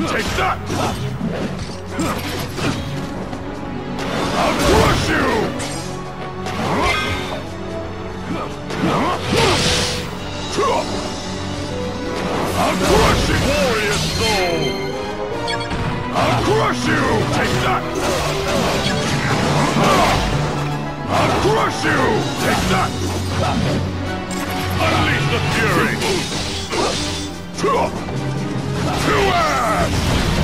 Take that! I'll crush you! I'll crush you! Warrior soul! I'll crush you! Take that! I'll crush you! Take that! Unleash the fury! To ash!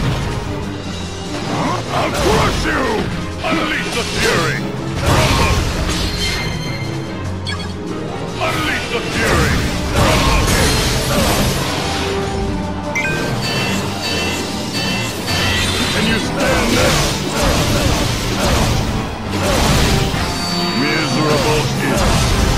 I'll crush you! Unleash the fury! Rumble! Unleash the fury! Rumble! Can you stand this? Miserable idiot!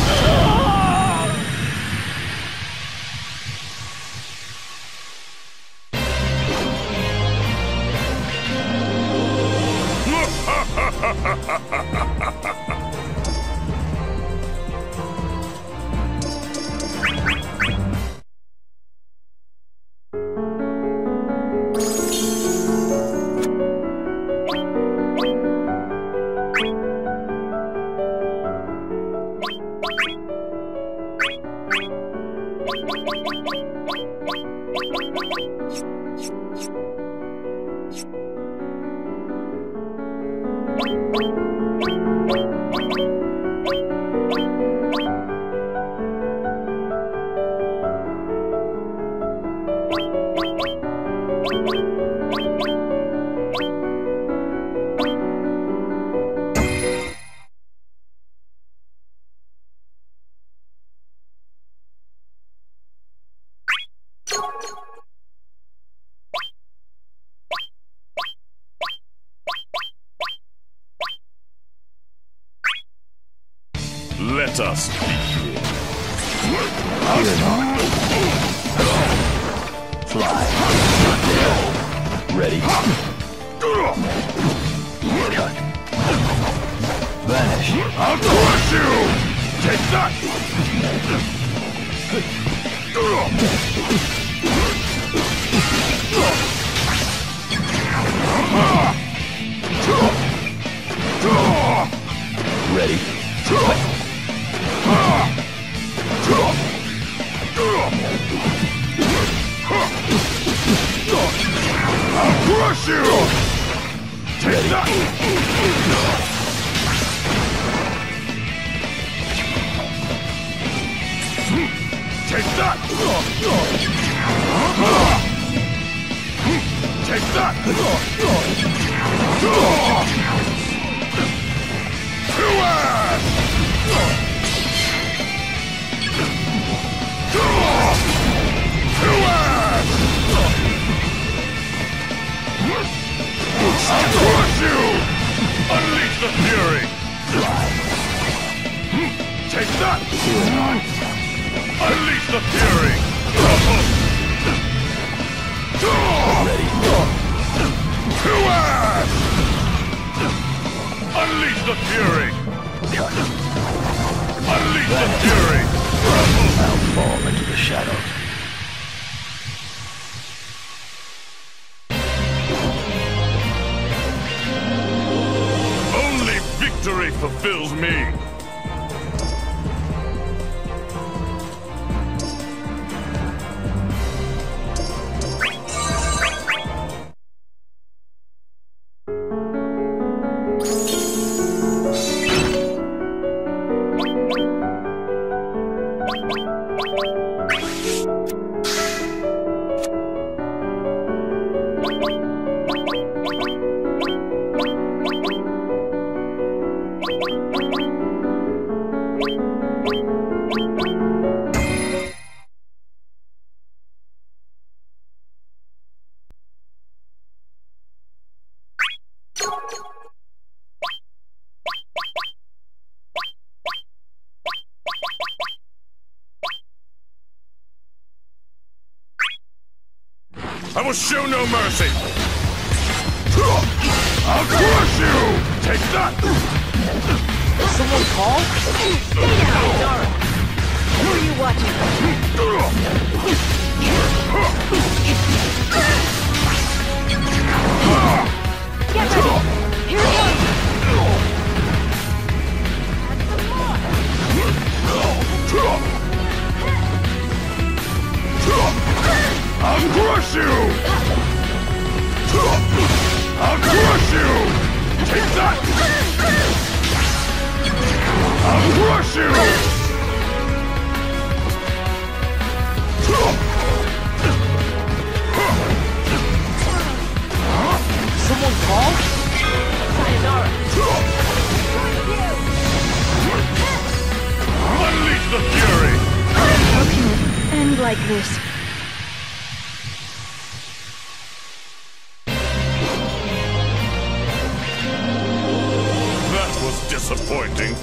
Let us begin. Fly. Ready. Cut. Vanish. I'll crush you! Take that! Ready. I'll crush you! Take that! Take that! Take that! To ash! To ash! I'll crush you! Unleash the fury! Take that! Unleash the fury! Ready. To ash! Unleash the fury! Cut. Unleash the fury! I'll fall into the shadows. Only victory fulfills me! I will show no mercy! I'll crush you! Take that! Someone call? Stay down, Dark! Who are you watching? like this. That was disappointing.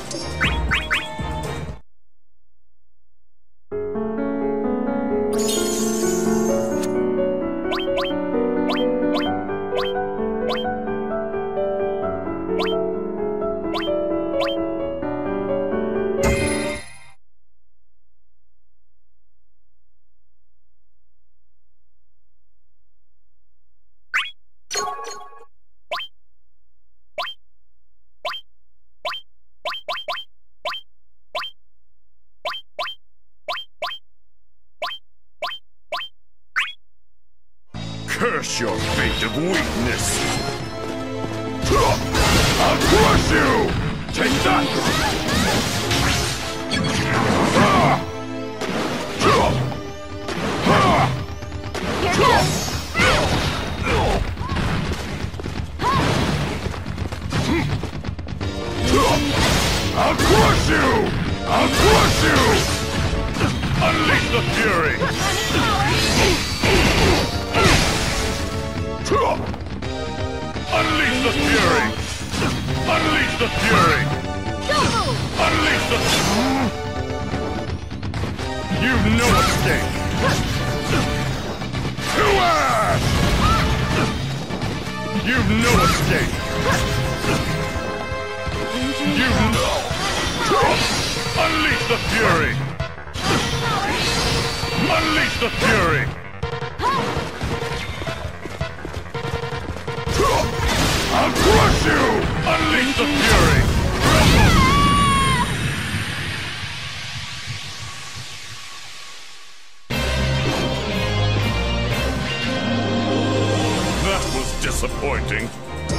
Curse your fate of weakness! I'll crush you! Take that! Here goes! I'll crush you! I'll crush you! Unleash the fury! Unleash the fury! Unleash the fury! Unleash the... You've no escape! To ash! You've no escape! You've no... Unleash the fury! Unleash the fury! I'll crush you! Unleash the fury! That was disappointing.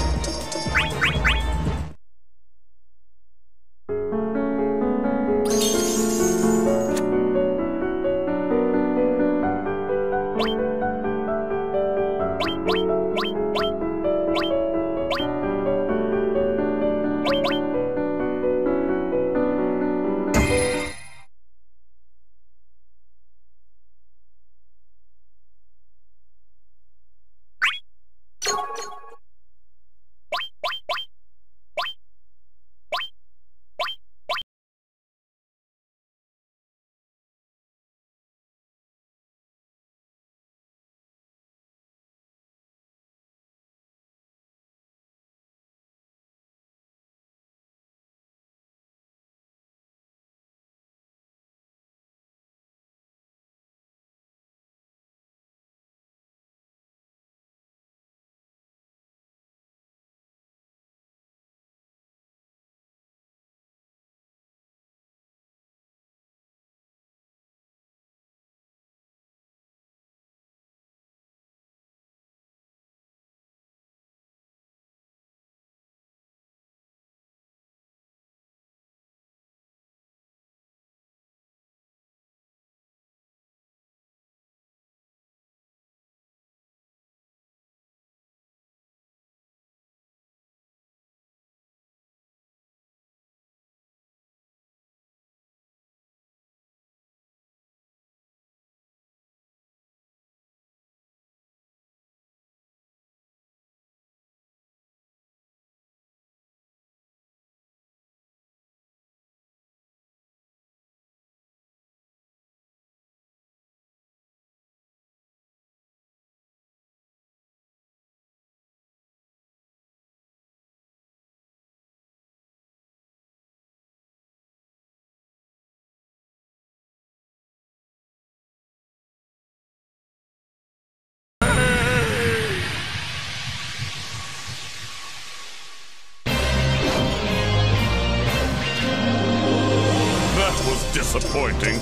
Disappointing.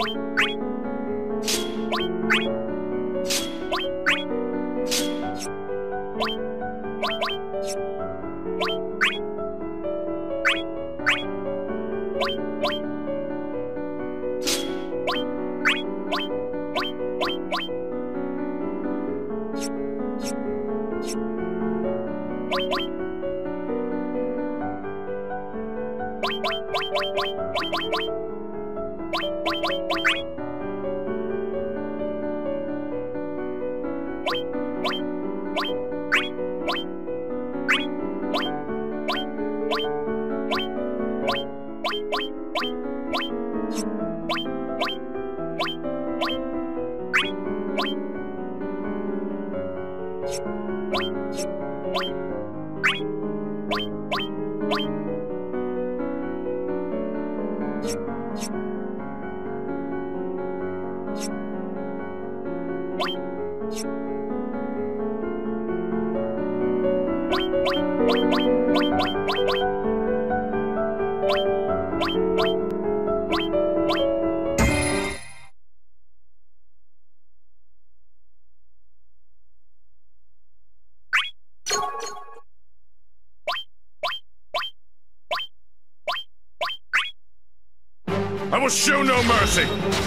I will show no mercy!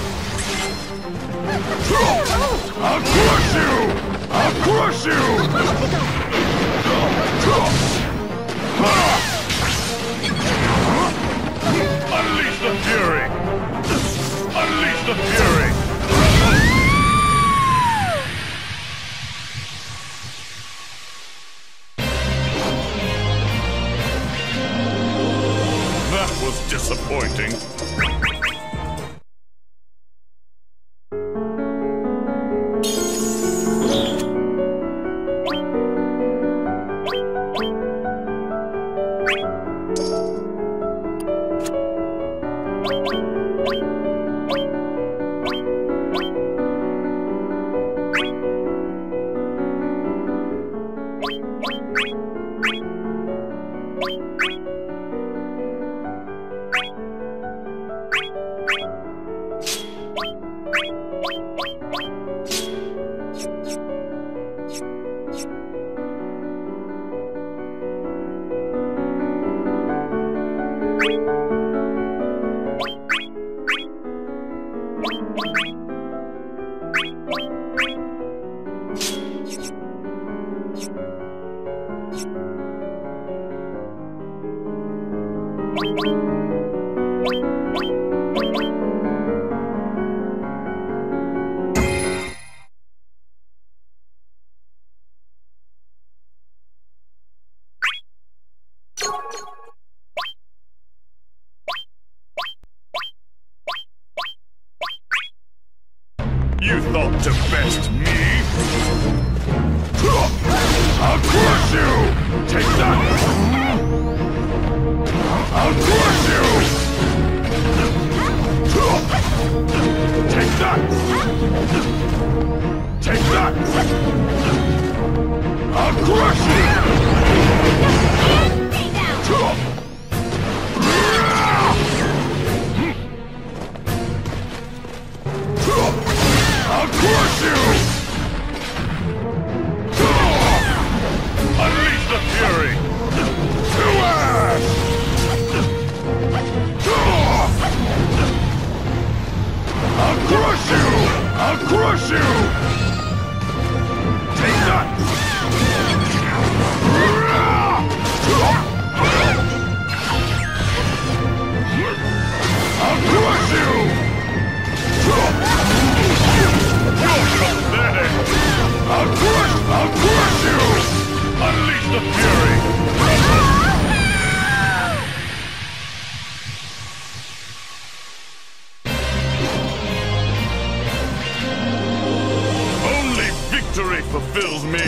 I'll crush you! I'll crush you! Unleash the fury! Unleash the fury! That was disappointing. You thought to best me? I'll crush you! Take that! I'll crush you! Take that! Take that! I'll crush you! I'll crush you! Unleash the fury! To ash! I'll crush you! I'll crush you! Take that! I'll crush you! You're pathetic! I'll crush you! Unleash the fury! Only victory fulfills me!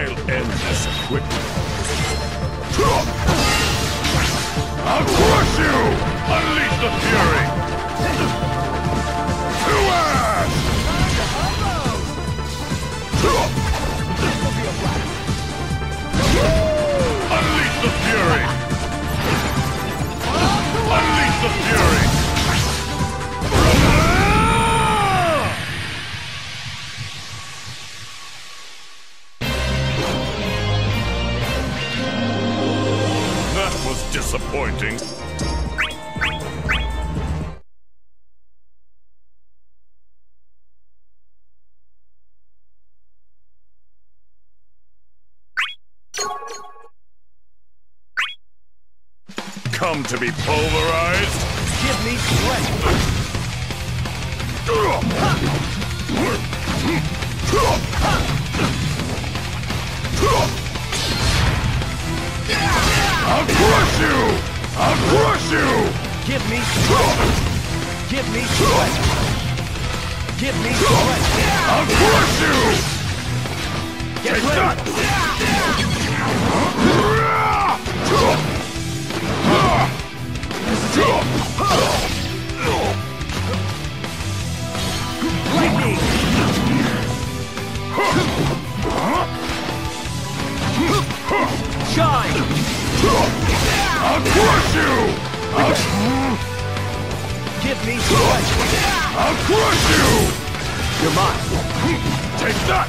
I'll end this quickly. I'll crush you! Unleash the fury! To ash! Unleash the fury! Unleash the fury! That was disappointing. Come to be pulverized? Give me strength! I'll crush you! I'll crush you! Give me strength! Give me strength! Give me strength! I'll crush you! Get Take ready! that! Lightning! Shine! I'll crush you! Give me strength! I'll crush you! You're mine! Take that!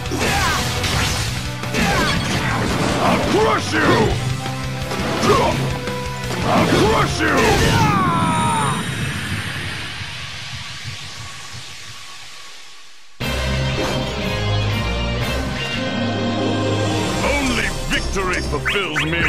I'll crush you! I'll crush you! Only victory fulfills me!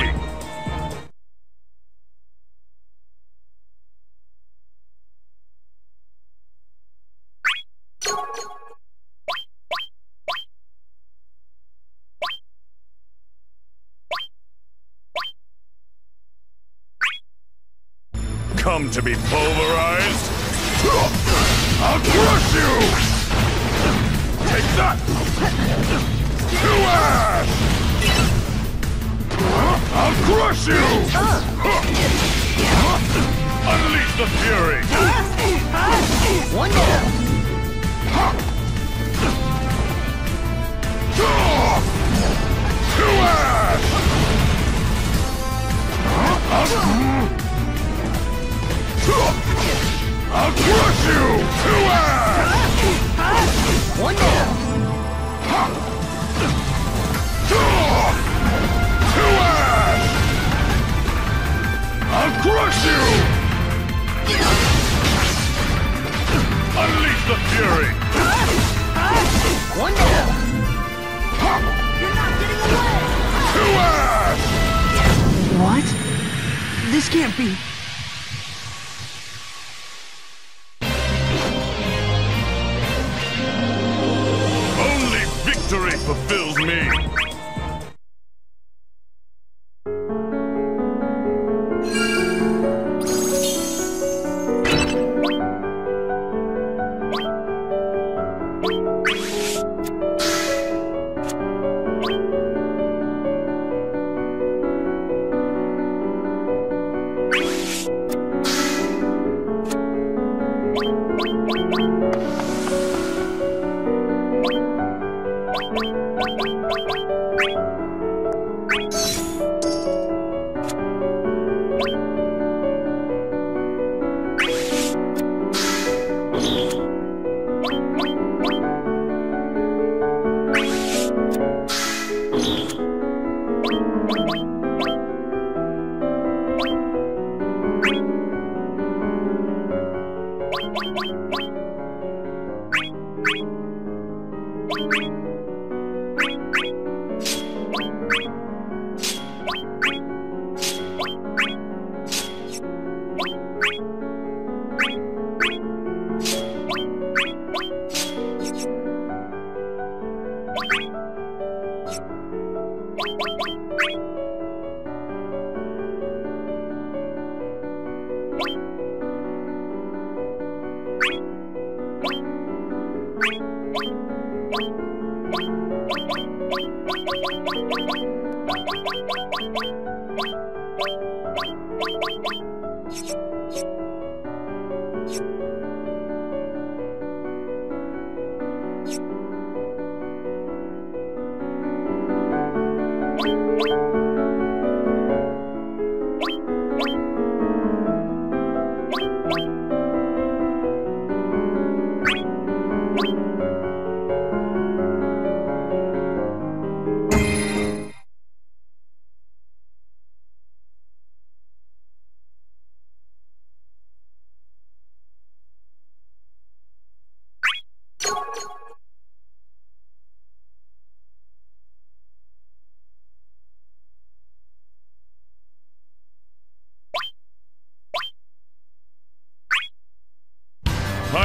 Come to be pulverized? I'll crush you! Take that! To ash! I'll crush you! Unleash the fury! One down! To ash! I'll crush you! To ash! One down! To ash! I'll crush you! Unleash the fury! One down! You're not getting away! To ash! What? This can't be... Only victory fulfills me!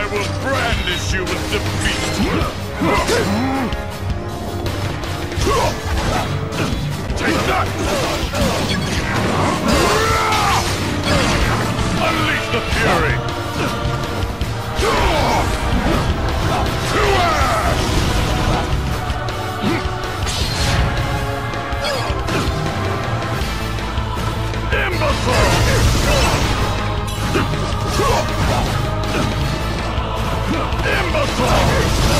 will brandish you with defeat! Take that! Unleash the fury! To ash! Imbecile! Imbecile!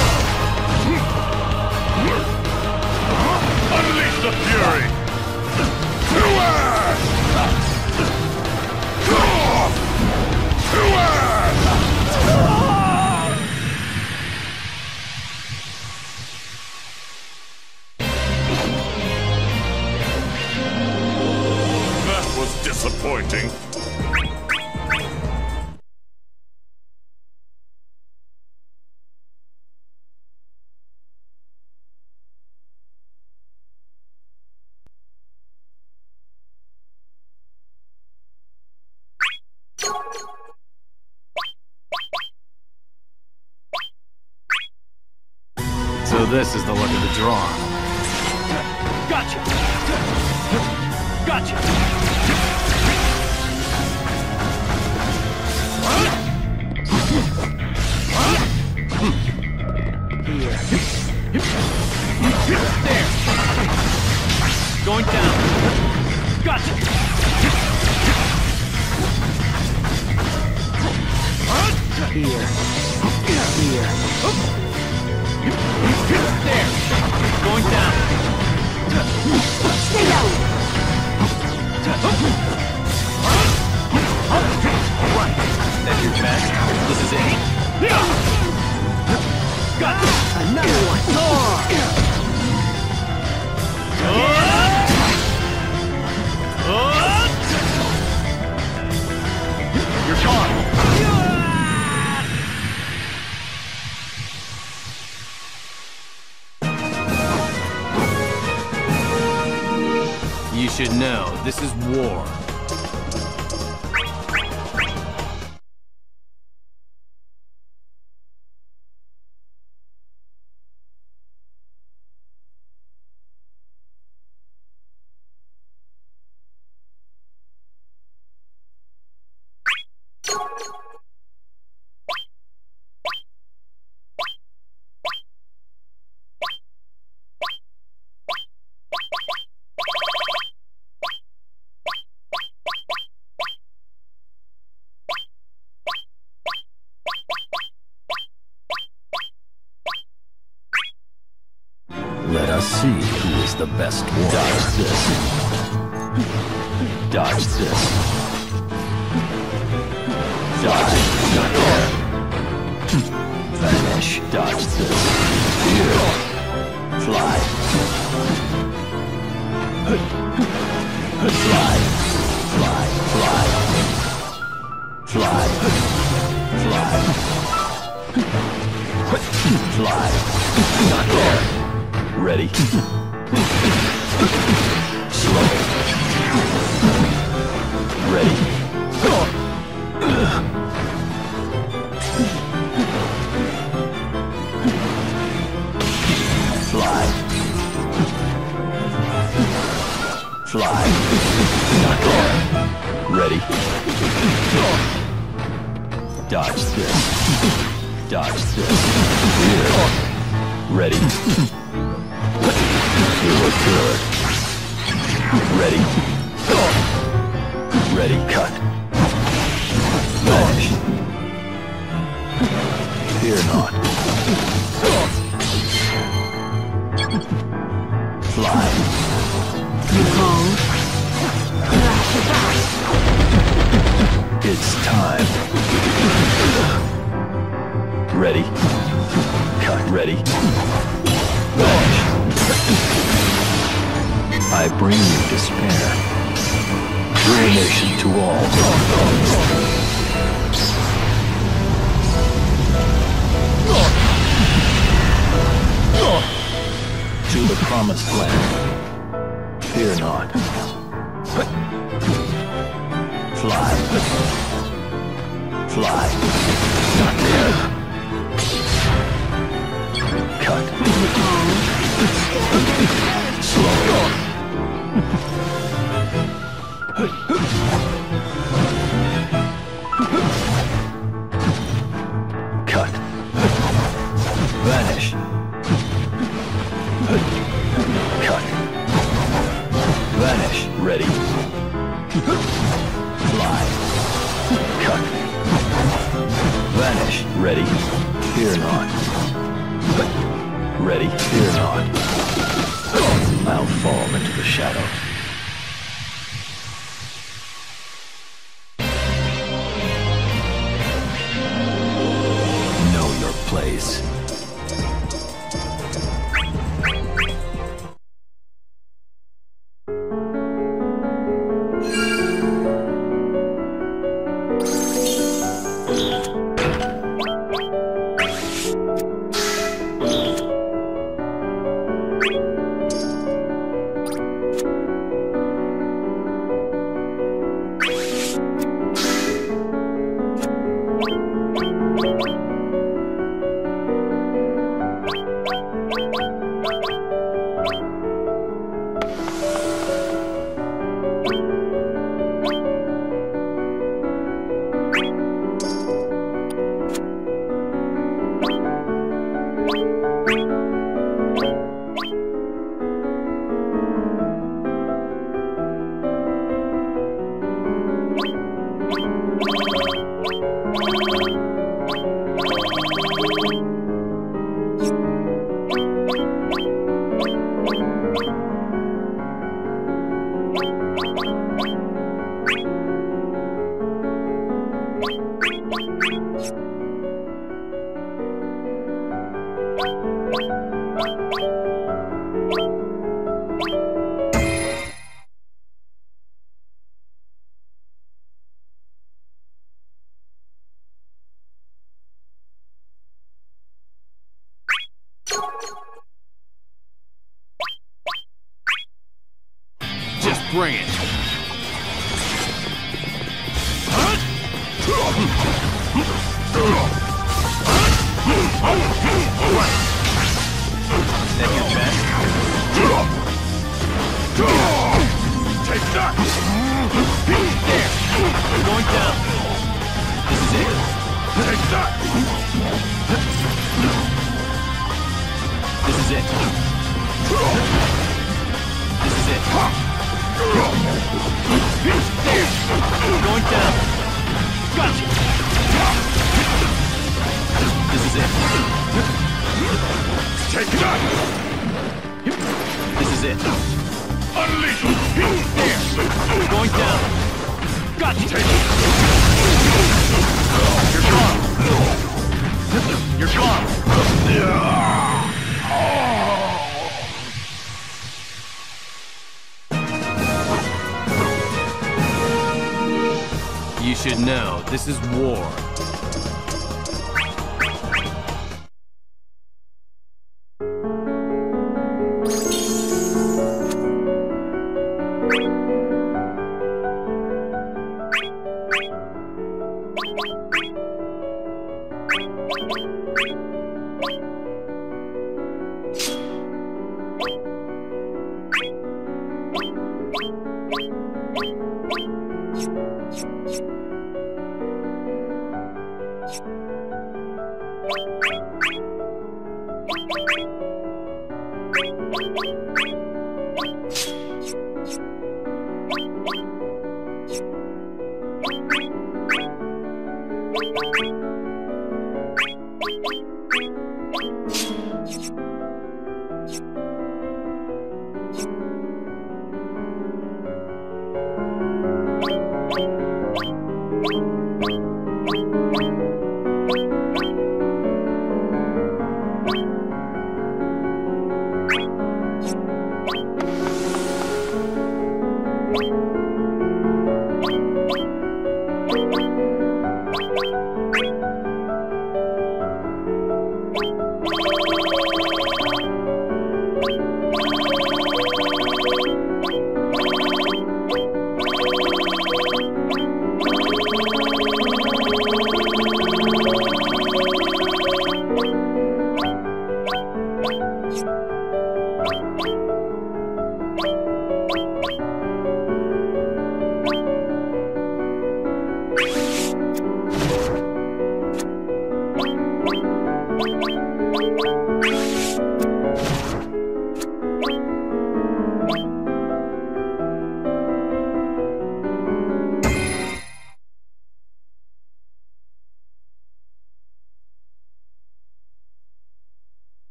Unleash the fury! To ash! To ash! That was disappointing. So this is the luck of the draw. Gotcha! Gotcha! Here. There! Going down! Gotcha! Here. Here. There! Going down! Stay down! Right! That's your best. This is it. Got it! Another one! You're gone! You should know, this is war. Let us see who is the best one. Dodge this. Dodge this. Dodge. Not there. Vanish. Dodge this. Here. Fly. Fly. Fly. Fly. Fly. Fly. Fly. Not there. Ready. Slow. Ready. Fly. Fly. Not there. Ready. Dodge this. Dodge this. Here. Ready. You look good. Ready. Ready, cut. Vanish. Fear not. Fly. You call? It's time. Ready. Cut. Ready. Vanish. I bring you despair. Ruination to all. To the promised land. Fear not. Fly. Fly. Not there. Cut. You call. Slow. Cut. Vanish. Cut. Vanish. Ready. Fly. Cut. Vanish. Ready. Fear not. Ready. Fear not. I'll fall into the shadows. Know your place. Just bring it. That your best? Take that! There! You're going down! This is it! Take that! This is it! This is it! There! You're going down! Gotcha! This is it! Take that! This is it! Unleash! There! You're going down! Gotcha! Take it! You're gone! You're gone! You should know, this is war.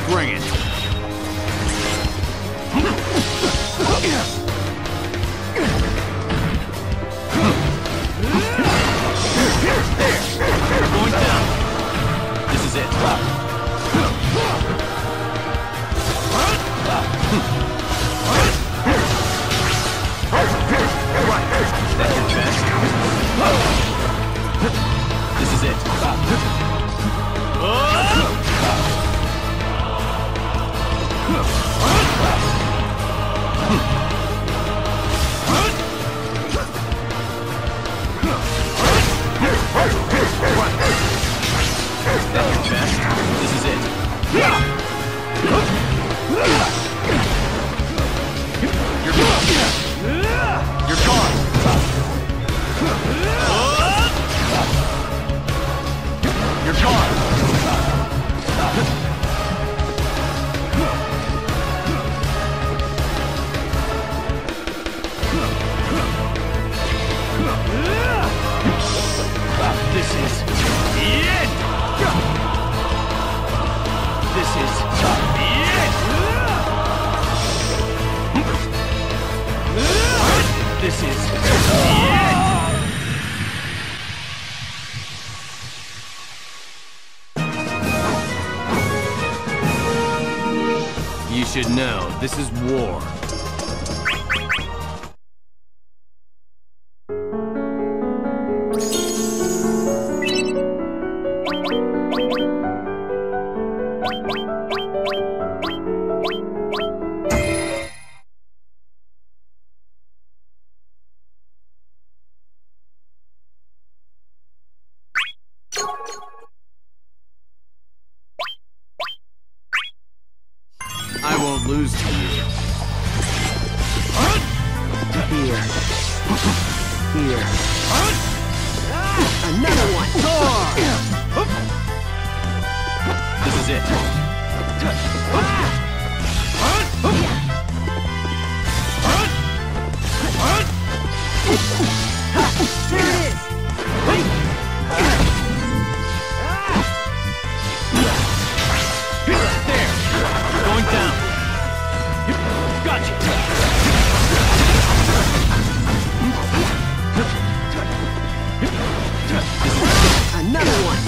Bring it. Going down. This is it. That's your best. This is it. That's your best. This is it. You're gone. You're gone. You're gone. This is it. This is it. This is it. You should know, this is war. I won't lose to you. Here. Here. Another one. This is it. There it is. There. Going down. Gotcha. Another one.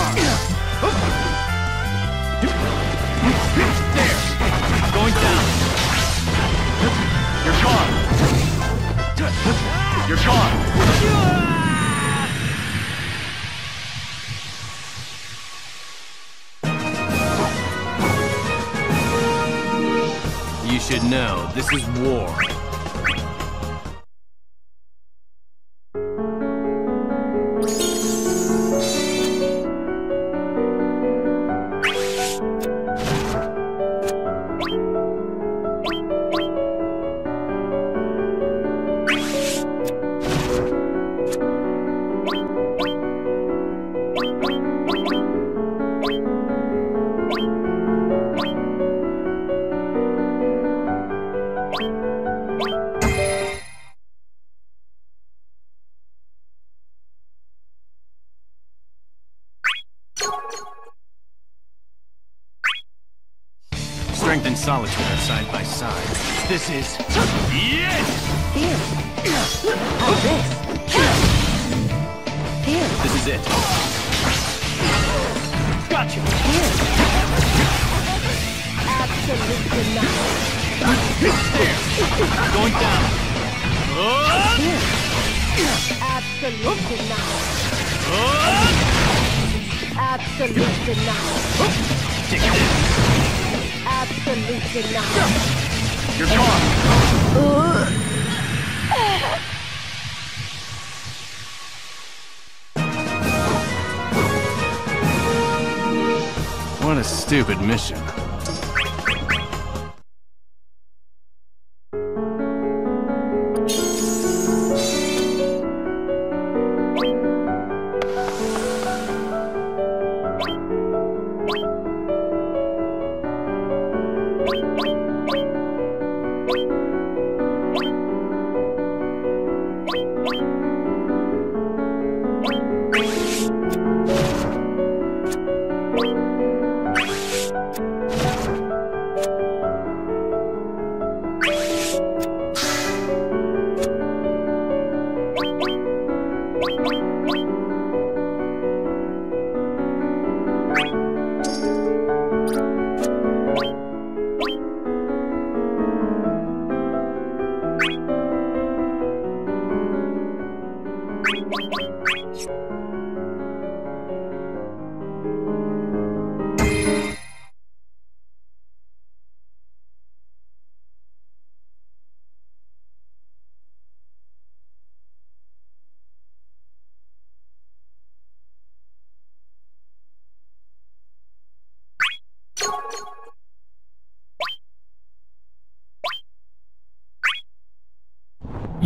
There. Going down. You're gone. You're gone. You should know, this is war. Strength and solitude are side by side. This is it! Here. How this? Here. This is it. Gotcha! Here. Absolutely not. There! Going down! Here. Absolutely not. Absolutely not. Take this! Absolutely not. You're gone! What a stupid mission.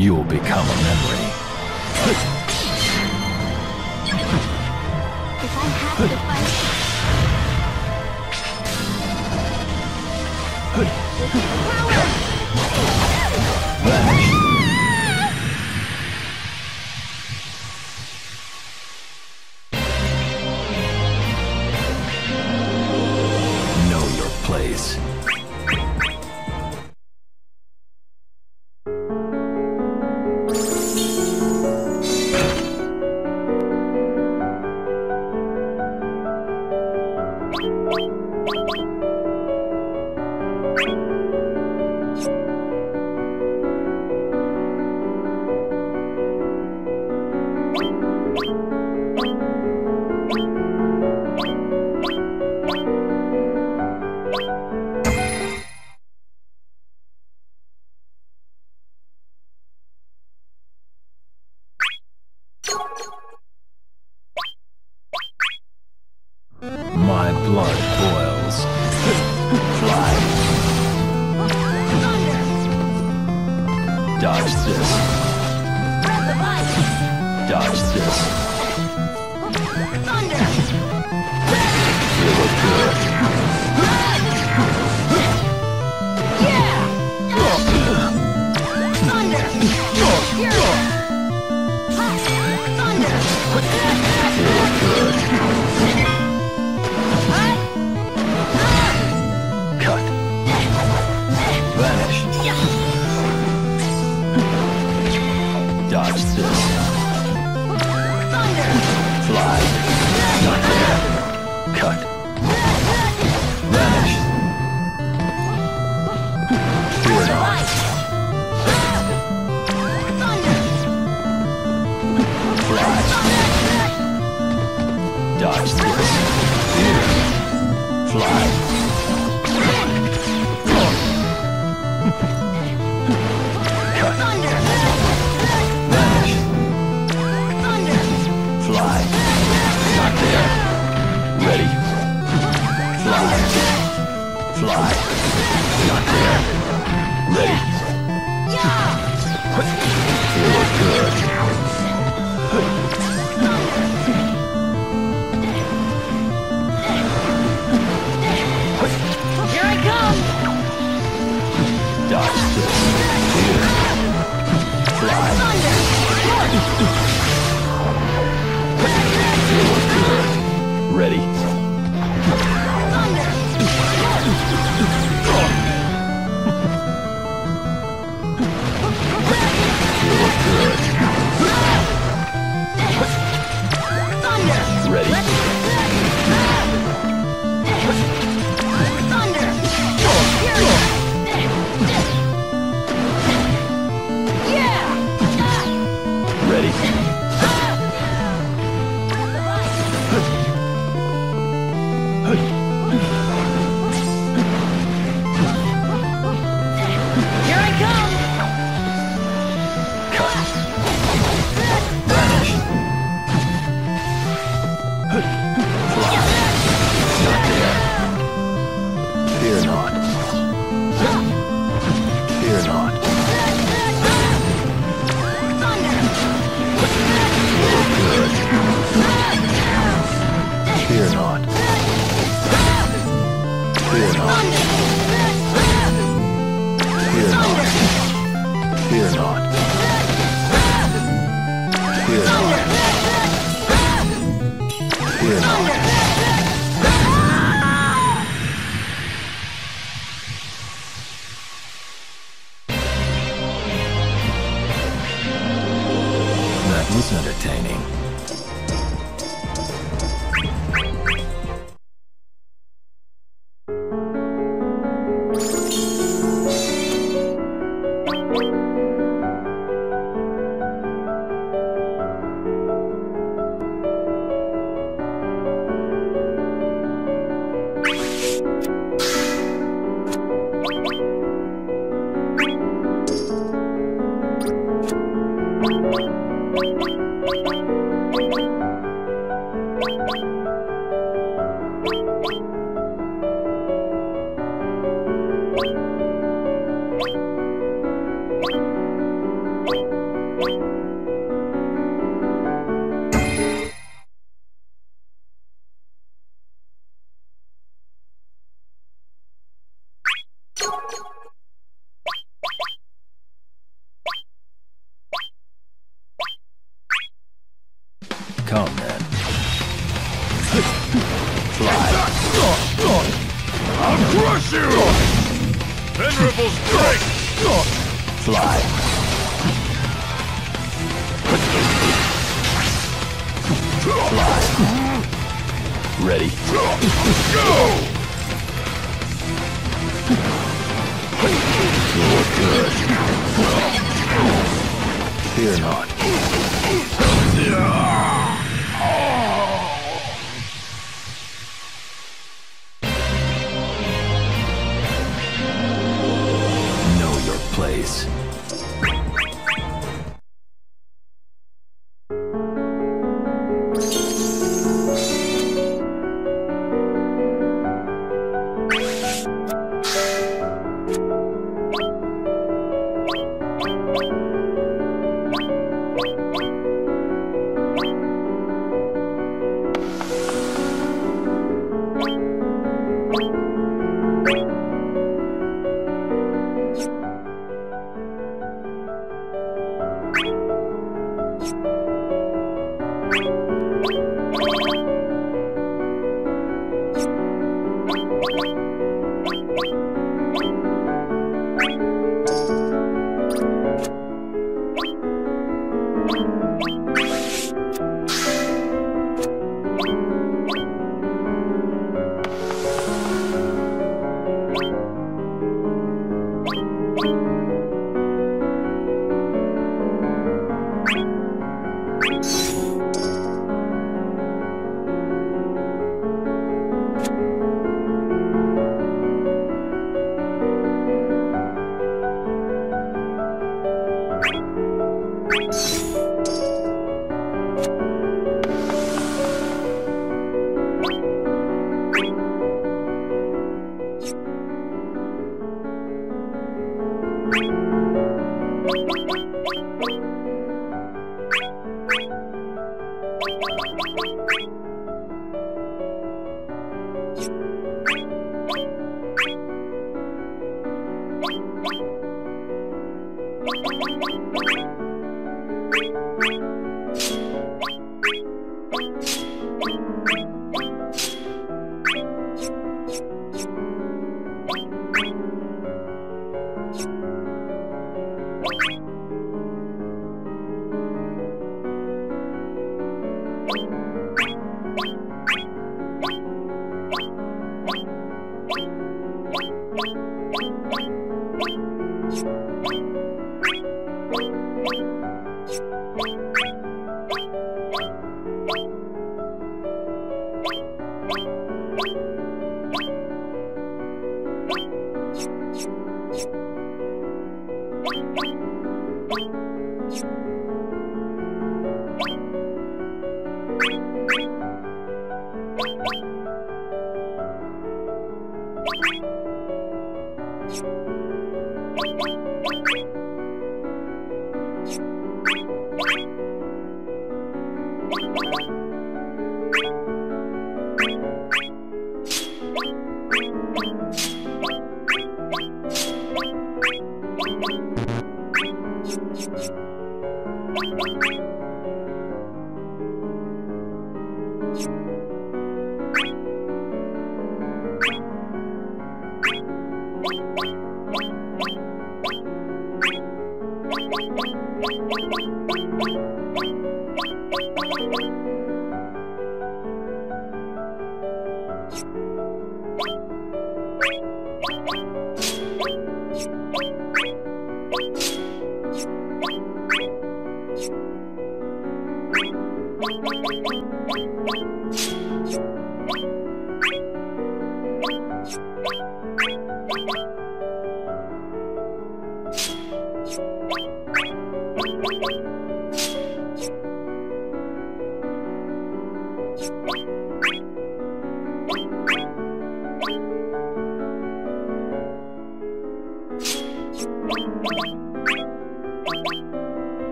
You'll become a memory. If I have to fight Vanish. Know your place. My blood boils. Fly. Dodge this. Dodge this. You look good. You look good. Cut. Vanish. Dodge this. Fly. Not there. Cut. Vanish. Fear not. Fly. Dodge this. Fear. Fly. Cut. Vanish. Fly. Not there. Ready. Fly. Fly. Not there. Ready. You look good. Here I come! Dodge this. Here. Fly. You look good. Ready. You look good. Ready. Ready. Here I come! Cut. Vanish. Come then. Fly. I'll crush you! Venerable strength! Fly. Fly. Ready. Go! You're good. Fear not. Know your place.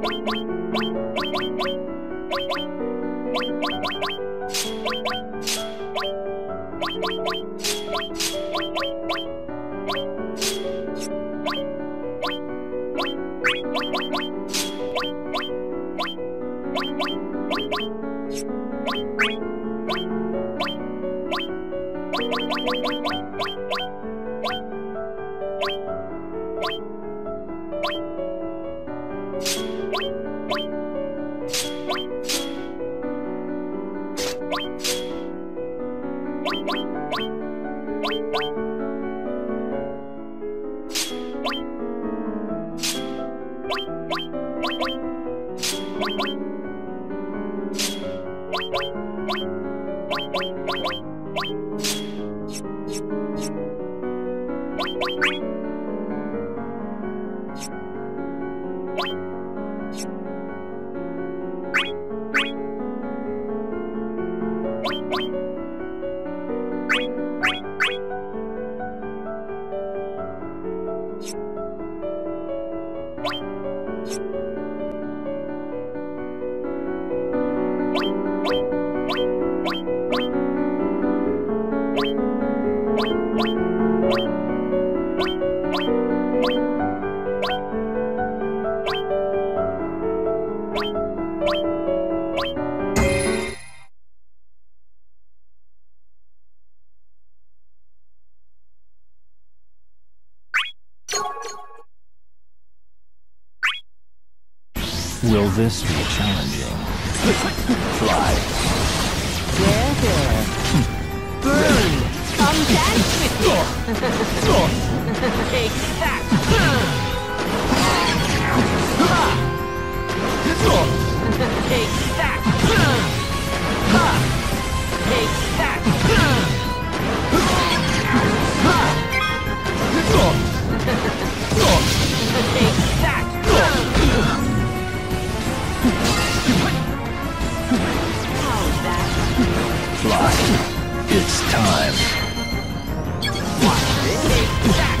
Will this be challenging? Fly. Yeah, yeah. Burn! Come dance with me! Take that! Take that! Take that! Take that! How's that? Fly. It's time. Watch this. Take that!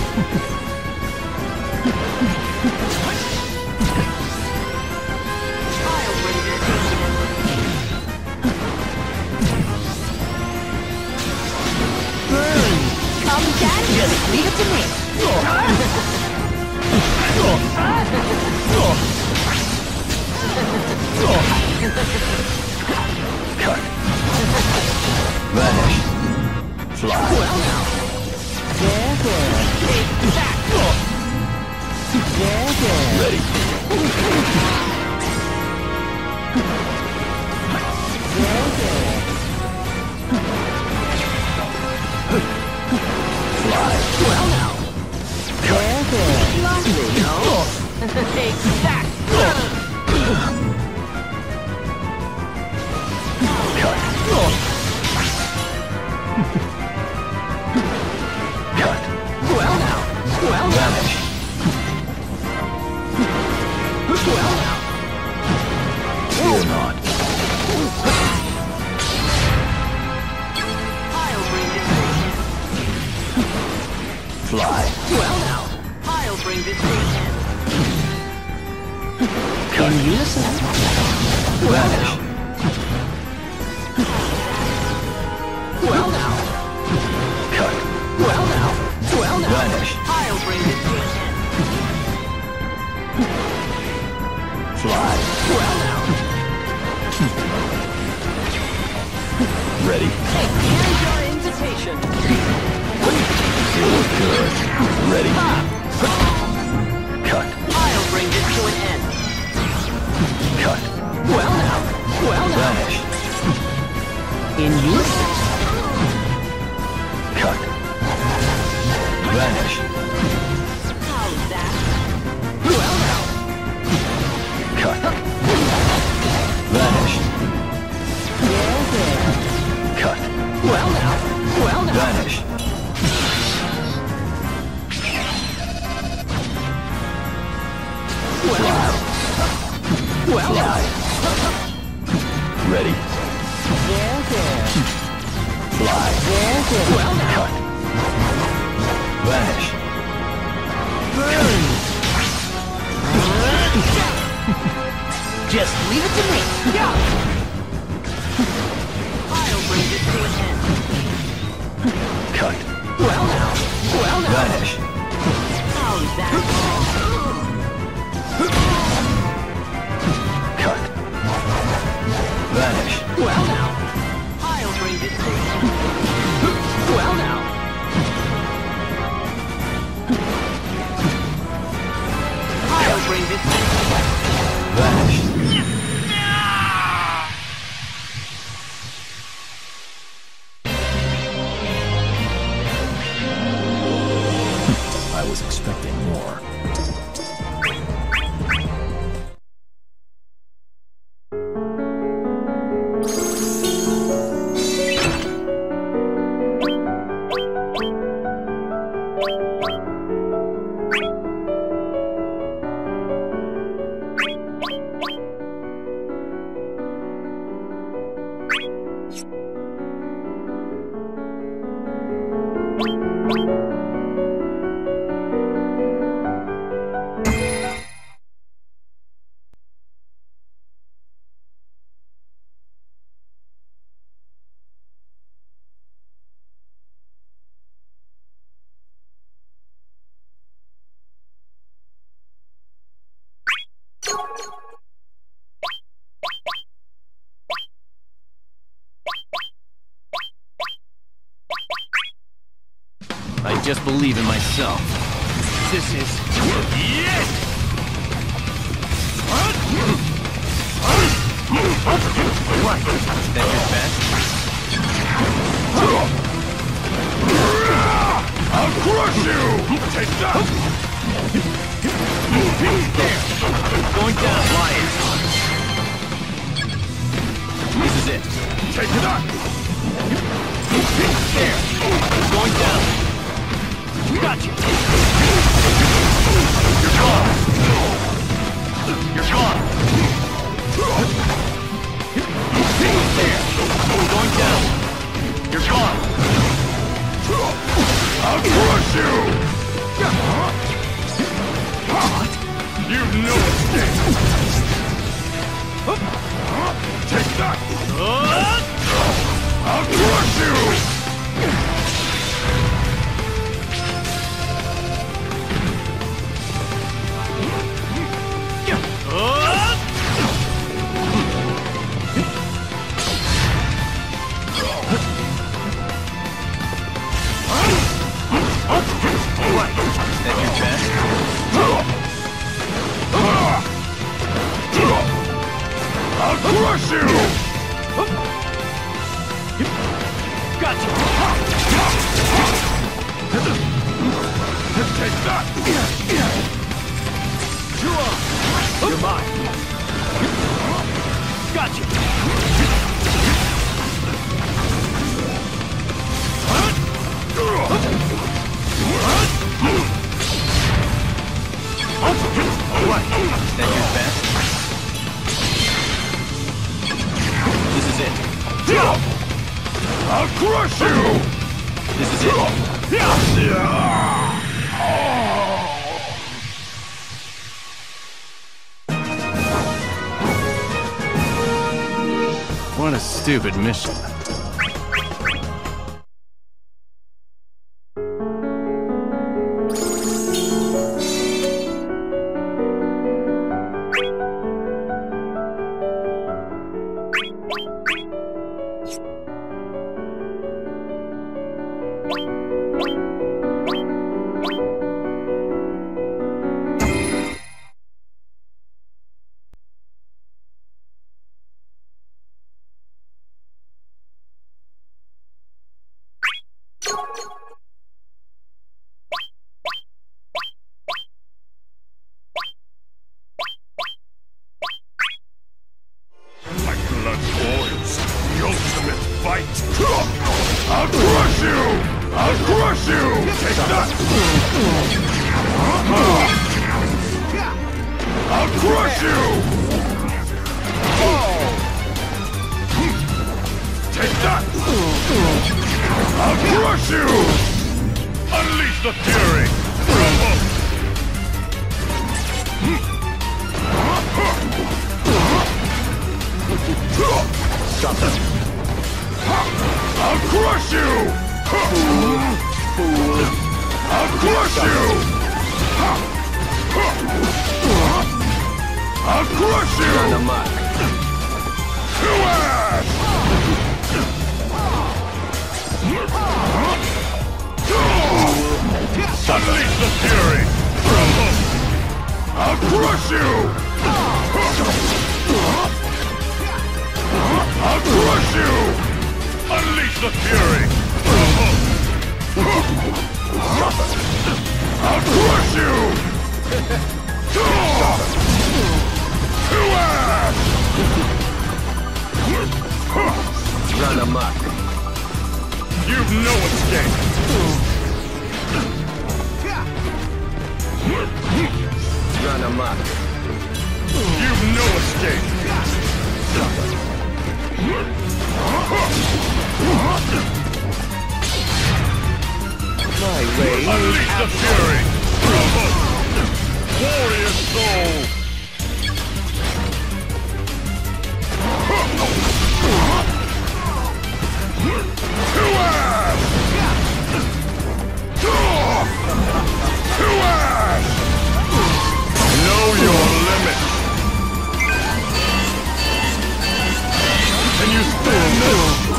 I'll bring this in. Burn! Come dance! Just leave it to me. Cut. Vanish. Fly. Well now. Yeah, yeah. Take that. Yeah, yeah. Ready. Yeah, yeah. Fly. Well now. Yeah, yeah. Lovely, no? Take that. Cut. Cut. Well now. Well now. Vanish. Well now. Fear not. I'll bring this thing in. Fly. Well now. I'll bring this thing in. Cut. In unison. Vanish. Well now. Cut. Well now. Well now. Vanish. I'll bring this thing in. Fly. Well now. Ready. Here's your invitation. Feels good. Ready. Cut. I'll bring this to an end. Cut. Well now. Well now. Vanish. In unison. Cut. Vanish. How's that? Well now. Cut. Vanish. Yeah, yeah. Cut. Well now. Well now. Vanish. Well now. Well now. Ready. Yeah, yeah. Fly. Yeah, yeah. Well now. Cut. Vanish. Burn! Just leave it to me. Yeah. I'll bring this to an end. Cut. Well now. Vanish. How's that? Cut. Vanish. Well now. I'll bring this to an end. Well now. I'll bring this to an end. Vanish. I was expecting more. I just believe in myself. This is... Yes! Right. That's your best? I'll crush you! Take that! There. Going down, Lion. This is it. Take that! There. Going down. Gotcha. You're gone! You're gone! There. Going down. You're gone! I'll crush you! You've no escape! Take that! I'll crush you! Right. That's your best? I'll crush you! Gotcha. Take that! You're mine. Gotcha. Alright, that's your best? This is it. I'll crush you! This is it. What a stupid mission. My blood boils. The ultimate fight. I'll crush you! I'll crush you! Take that! I'll crush you! Take that! I'll crush you! Unleash the fury! I'll crush you! I'll crush you! I'll crush you! Run amok. To ash! Unleash the fury! I'll crush you! I'll crush you! Unleash the fury! I'll crush you! To ash! Run amok. You've no escape! Run amok. You've no escape! My way. Unleash the fury! Warrior soul! To ash! To ash! Know your limits! Can you stand this?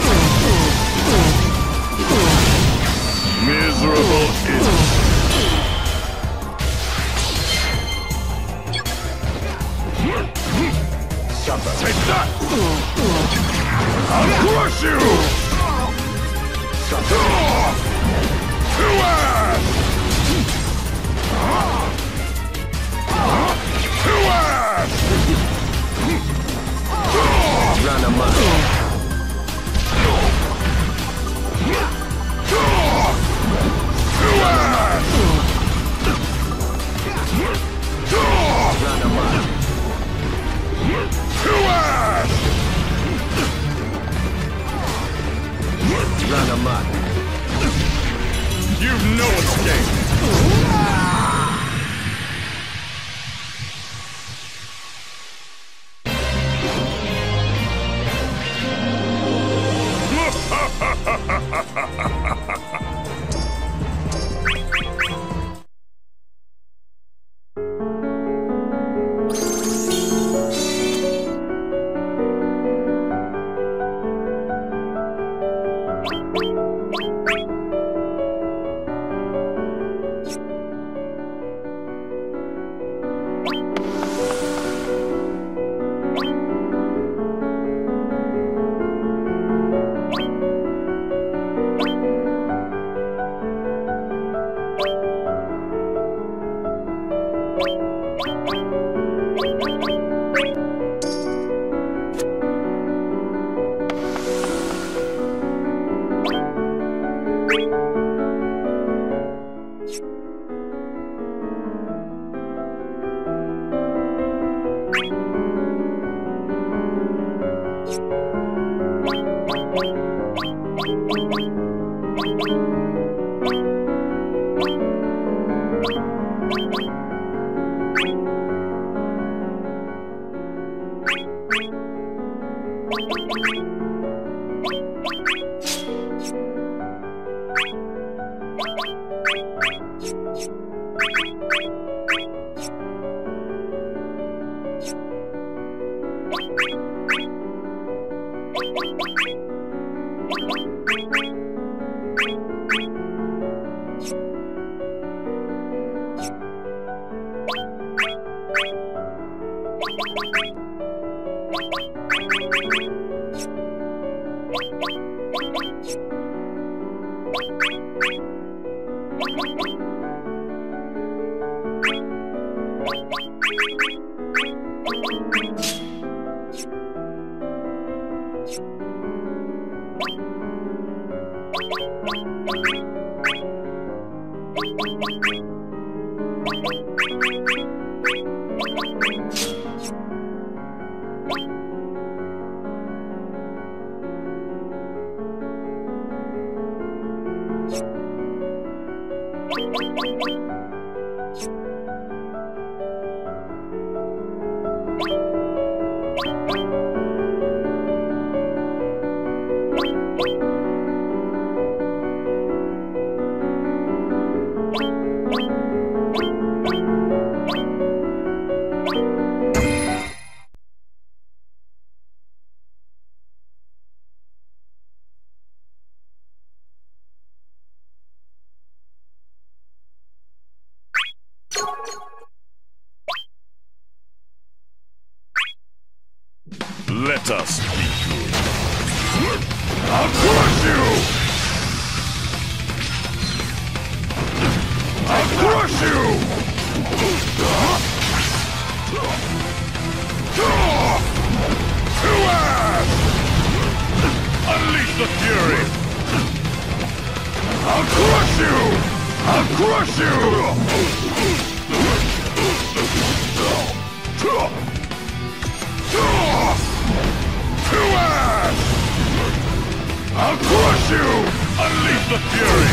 Miserable idiot! Take that! I'll crush you! To ash! To ash! Run amok. To ash! Run amok. To ash! Run amok. You've no escape! Let us be good. I'll crush you! I'll crush you! To ash! Unleash the fury! I'll crush you! I'll crush you! To ash! I'll crush you! Unleash the fury!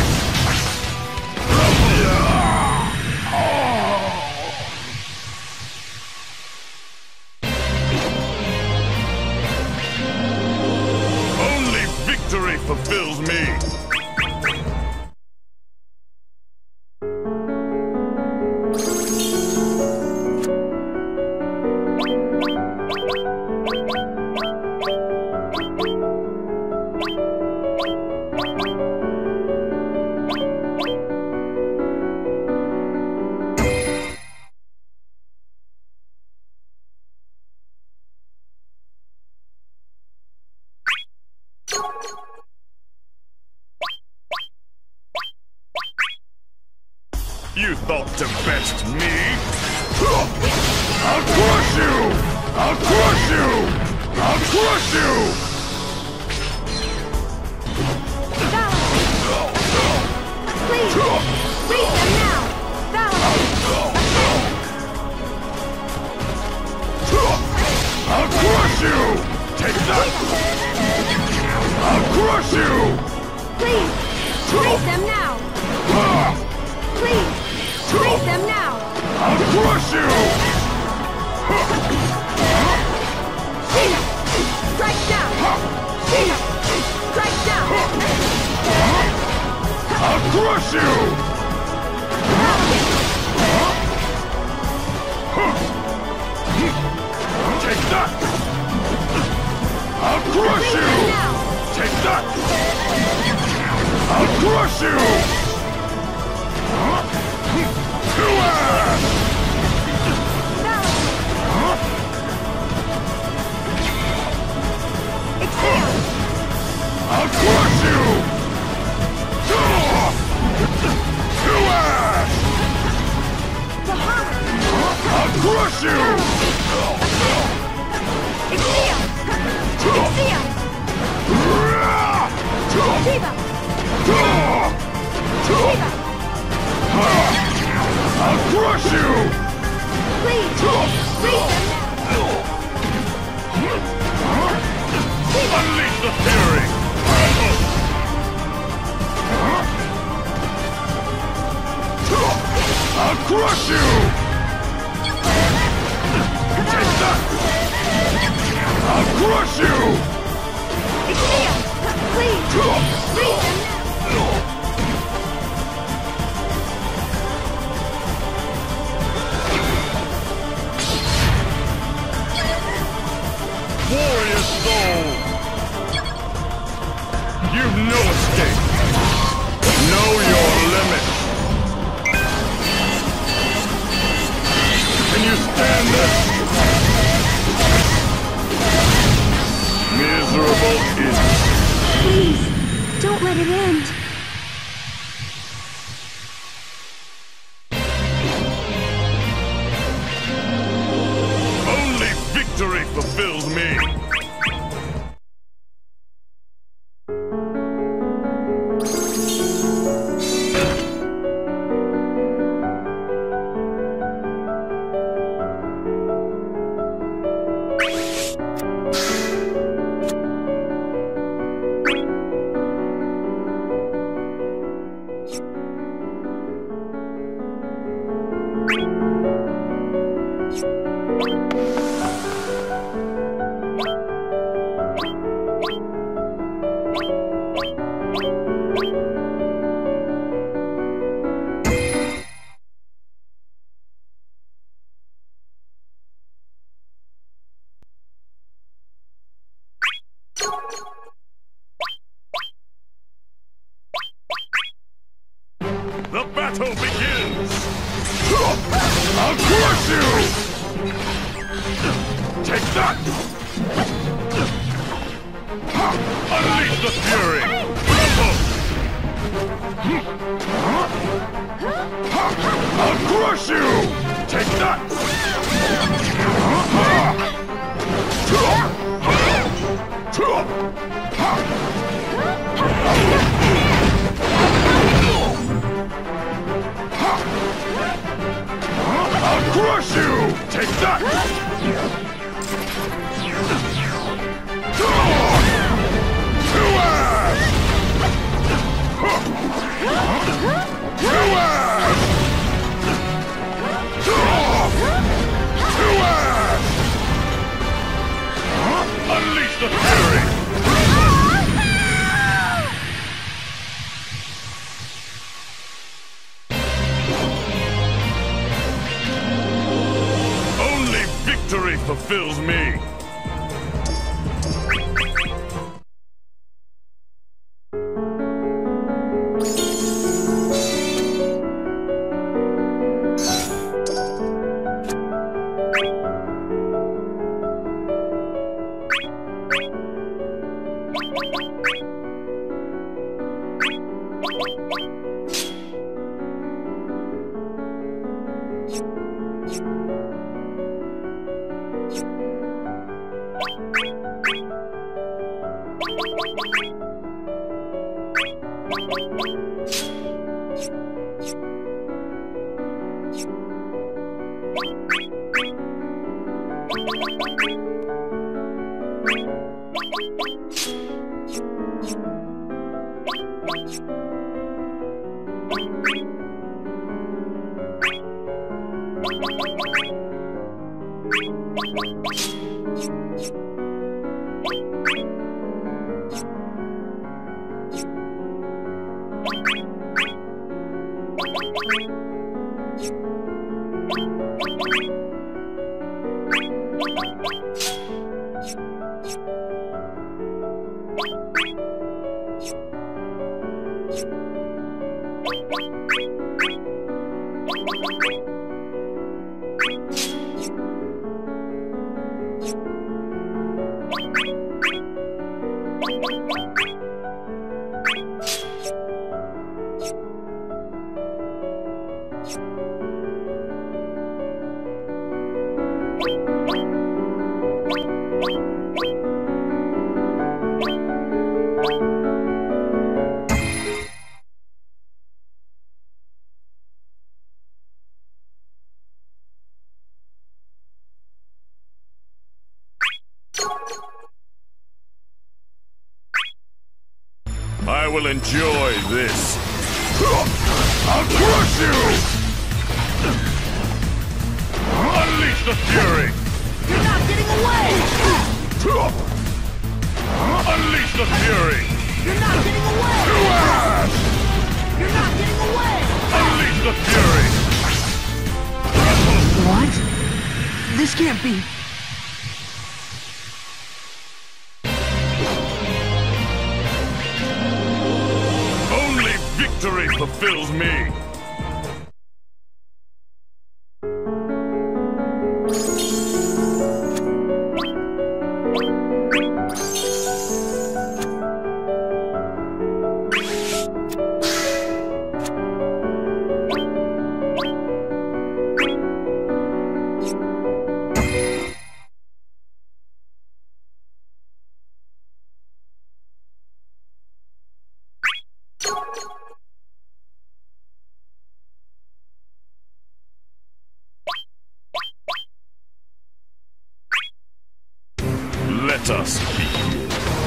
Only victory fulfills me! You thought to best me? I'll crush you! I'll crush you! I'll crush you! Please, freeze them now! I'll crush you! Take that! I'll crush you! Please, freeze them now! Please, freeze them now! I'll crush you! Sheena, strike down! Sheena, strike down! I'll crush you! Take that! I'll crush Freeze you! them now! Take that! I'll crush you! To ash! I'll crush you! To ash! I'll crush you! I'll crush you! Please, freeze them now! Unleash the fury! I'll crush you! Take that! I'll crush you! Please, freeze them now! Warrior soul! You've no escape! Know your limit! Can you stand this? Miserable idiot! Please, don't let it end. Only victory fulfills me! The battle begins! I'll crush you! Take that! Unleash the fury! I'll crush you! Take that! I'll crush you! Take that! Unleash the fury! Only victory fulfills me! I will enjoy this. I'll crush you! Unleash the fury! You're not getting away! Unleash the fury! You're not getting away! To ash! You're not getting away! Unleash the fury! What? This can't be. Only victory fulfills me! Let us begin.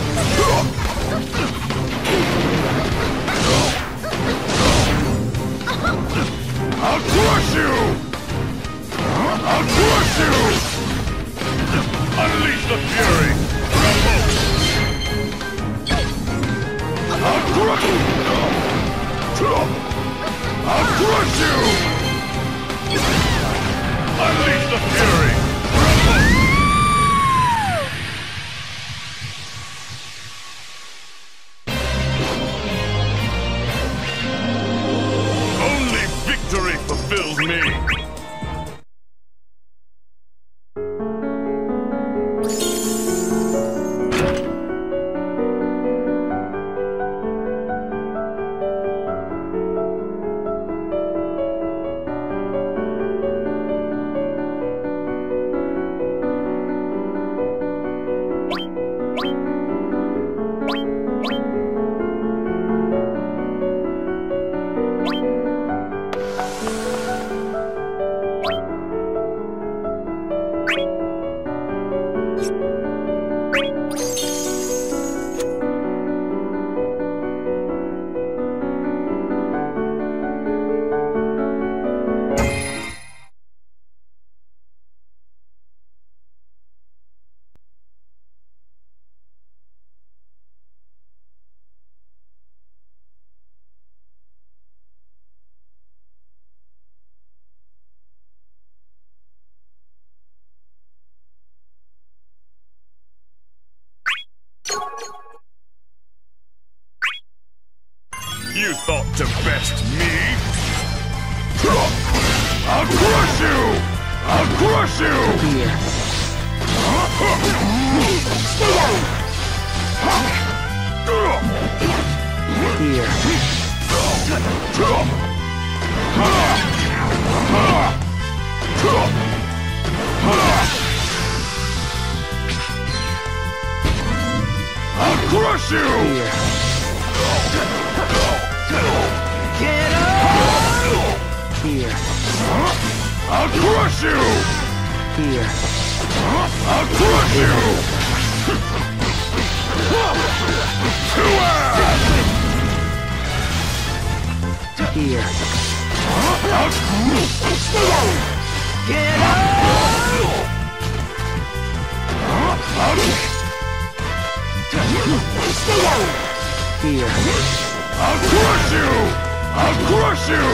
I'll crush you! I'll crush you! Unleash the fury! I'll crush you! I'll crush you! Unleash the fury! Victory fulfills me! You thought to best me? I'll crush you! I'll crush you! Here. Stay down! Here. I'll crush you! Here. Get up! Here. I'll crush you! Here. I'll crush you! Here. Stay down! Get up! Stay down! Here. I'll crush you! I'll crush you!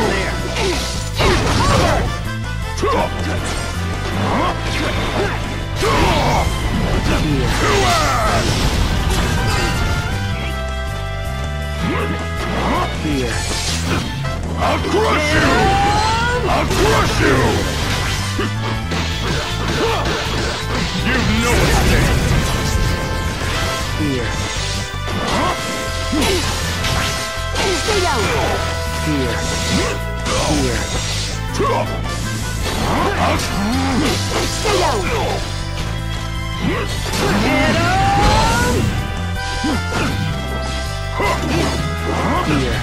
Here. I'll crush you! I'll crush you! You've no escape! Here. Stay down! Here. Here. Stay down! Here.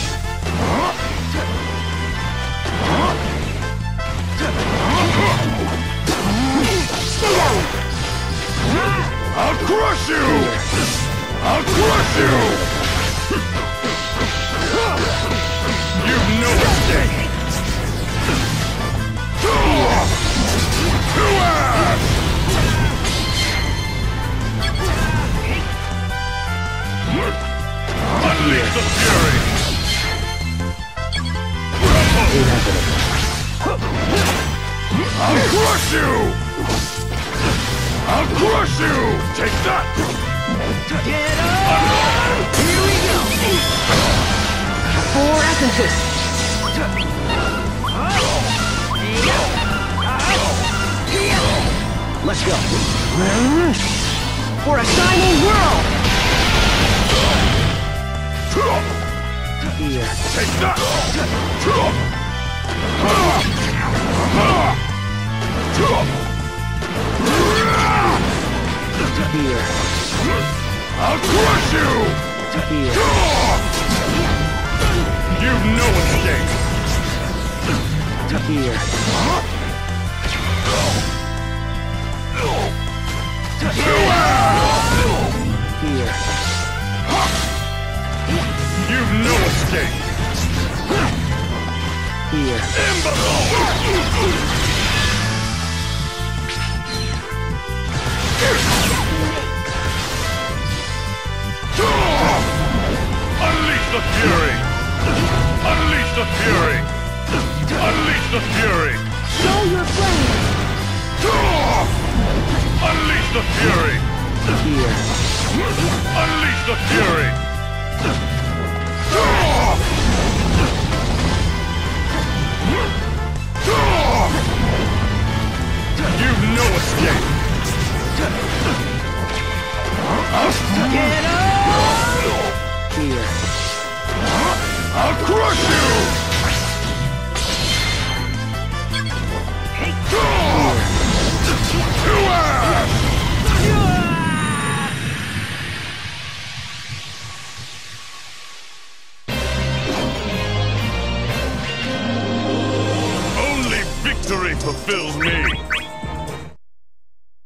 Stay down! I'll crush you! I'll crush you! You've no escape! Unleash the fury! I'll crush you! I'll crush you! Take that! Get up! Here we go! For Ephesus! Let's go! For a shining world! Here. Take that! Here. I'll crush you! Here. You've no escape! Here. Here. You've no escape! Here. Unleash the fury! Unleash the fury! Unleash the fury! Show your flame! Unleash the fury! Here. Unleash the fury! You've no escape! Get up! Here. I'll crush you! To ash! Only victory fulfills me!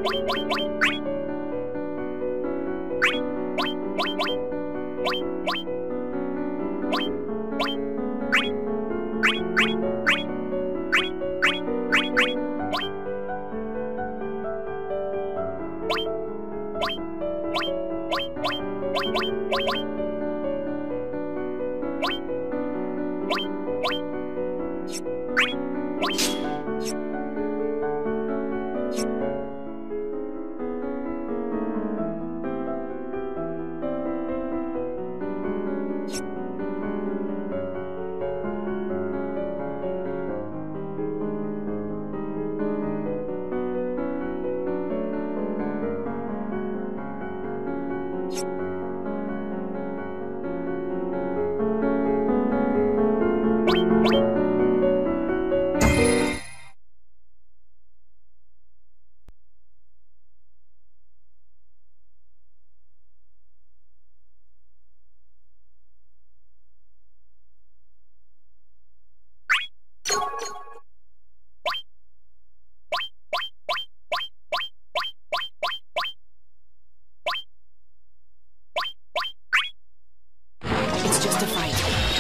It's just a fight.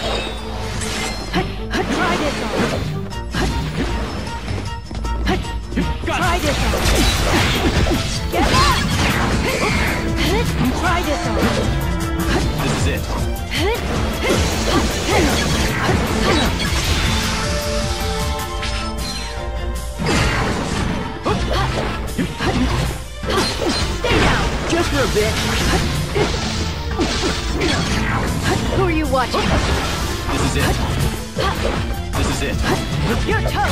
Try this on. Try this on. Get up! Try this on. This is it. Stay down! Just for a bit. Who are you watching? This is it. This is it. Your toe!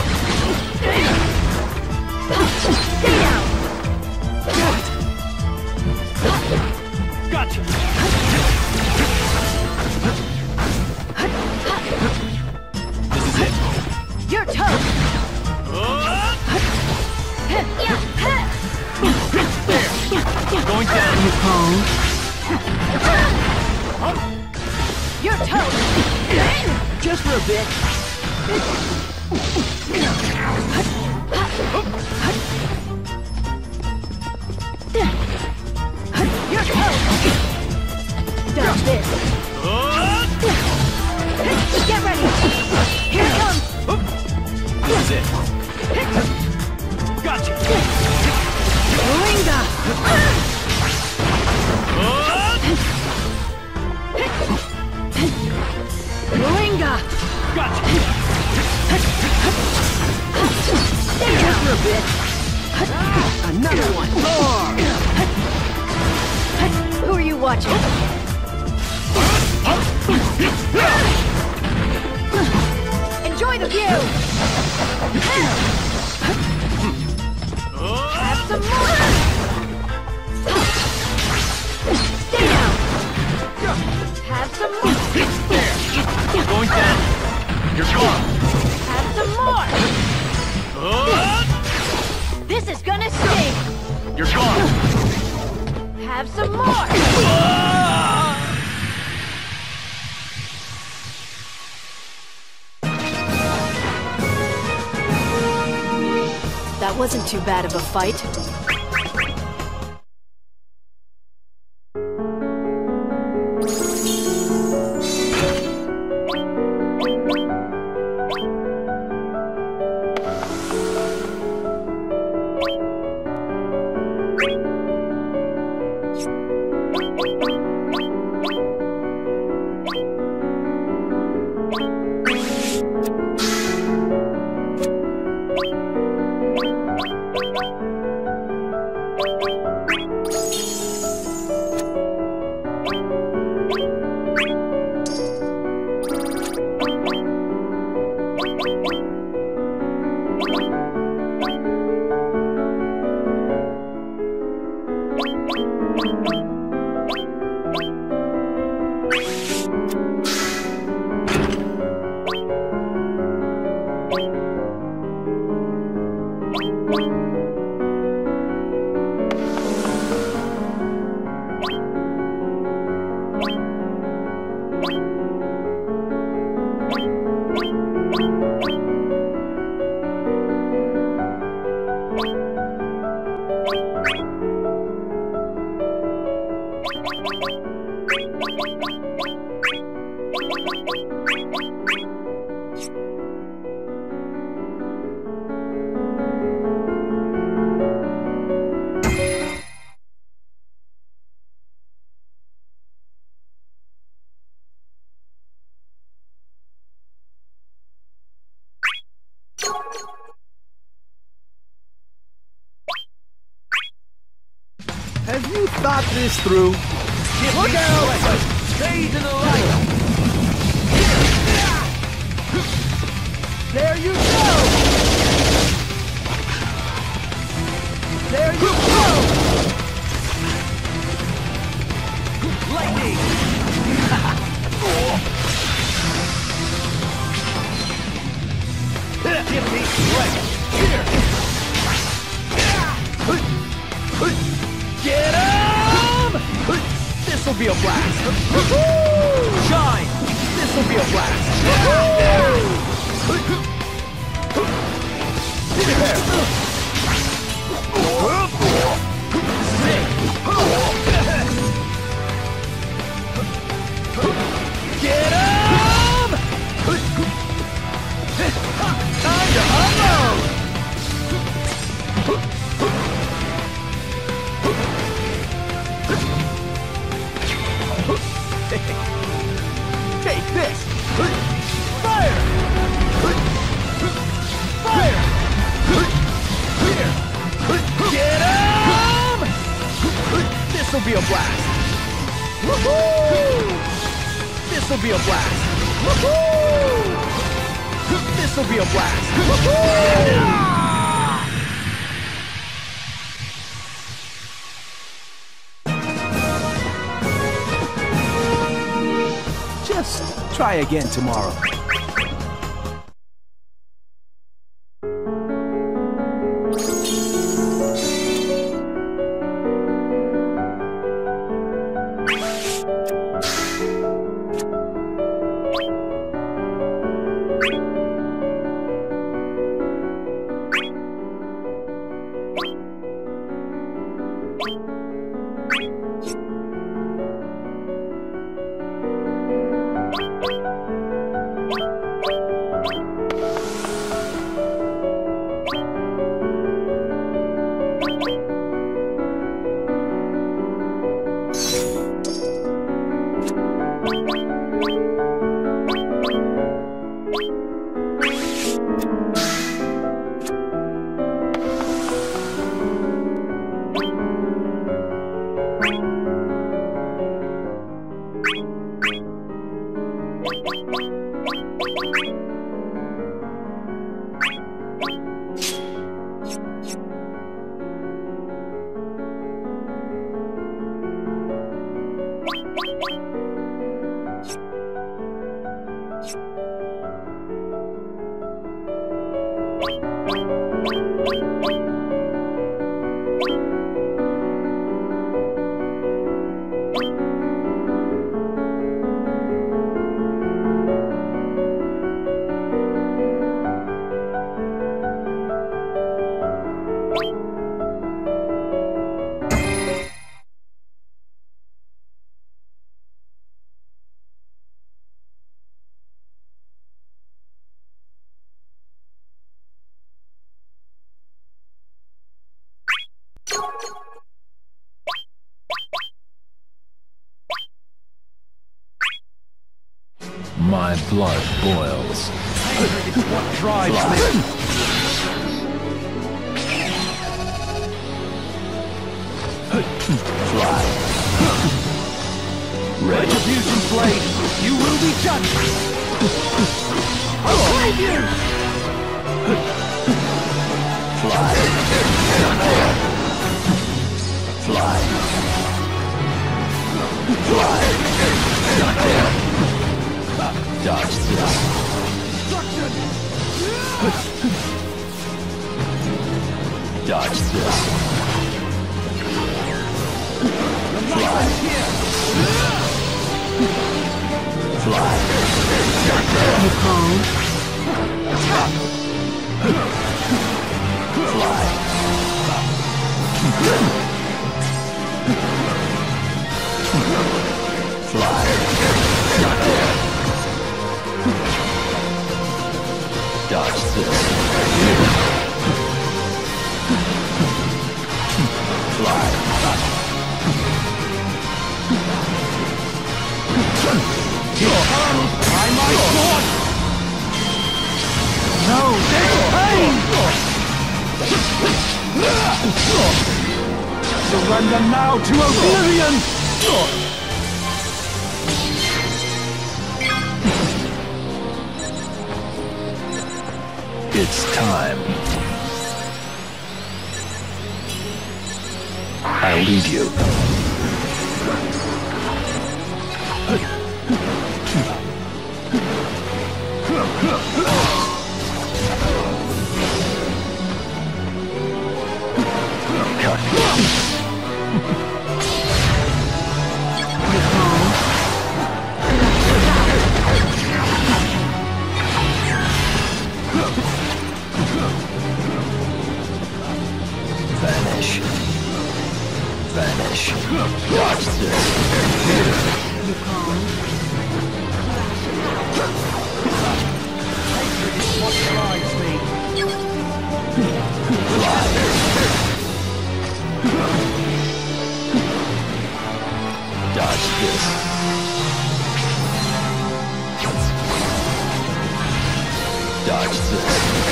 Stay down! Gotcha. This is it. Your toe! Going down. Your toe! Just for a bit. Your toe! Dodge this! Get ready! Here it comes! This is it. Gotcha. Moringa! Moringa! Gotcha. Stay down for a bit! Another one. Who are you watching? Enjoy the view! Have some more! Stay down! Have some more! Going down. You're gone. Have some more! This is gonna sting! You're gone. Have some more! That wasn't too bad of a fight. Have you thought this through? Look out! Stay to the light! There you go! There you go! Lightning! Give me strength! Here! Get him! This'll be a blast! Shine! This'll be a blast! There! Get him! Time to unload! Take this! Fire! Fire! Here! Get him! This'll be a blast! Woohoo! This'll be a blast! Woohoo! This'll be a blast! Woohoo! Just try again tomorrow. My blood boils. It's what drives me. Fly. Ready. Retribution blade, you will be judged. I'll save you. Fly. Fly. Fly. Dodge this. Dodge this. Fly. Fly. You calm? Fly. Surrender now to oblivion! It's time. I'll lead you. Vanish. Vanish. Dodge this. What drives me? Dodge this. Dodge this.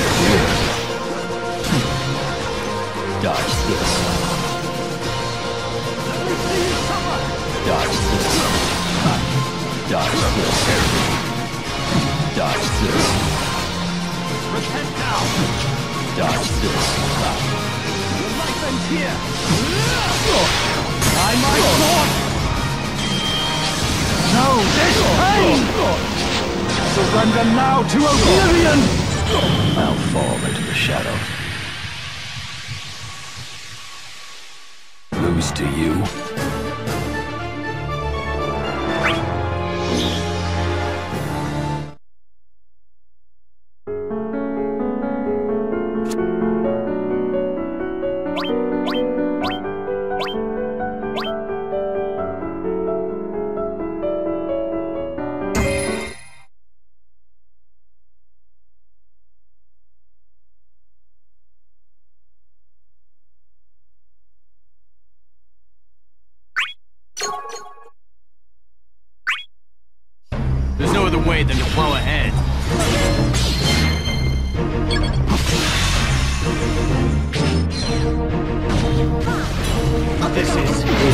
Dodge this. Dodge this. Dodge this. Dodge this. Repent now! Dodge this. Your life ends here! By my sword! No, this pain! Surrender now to oblivion! I'll fall into the shadows. Lose to you? There's no other way than to plow ahead. This is...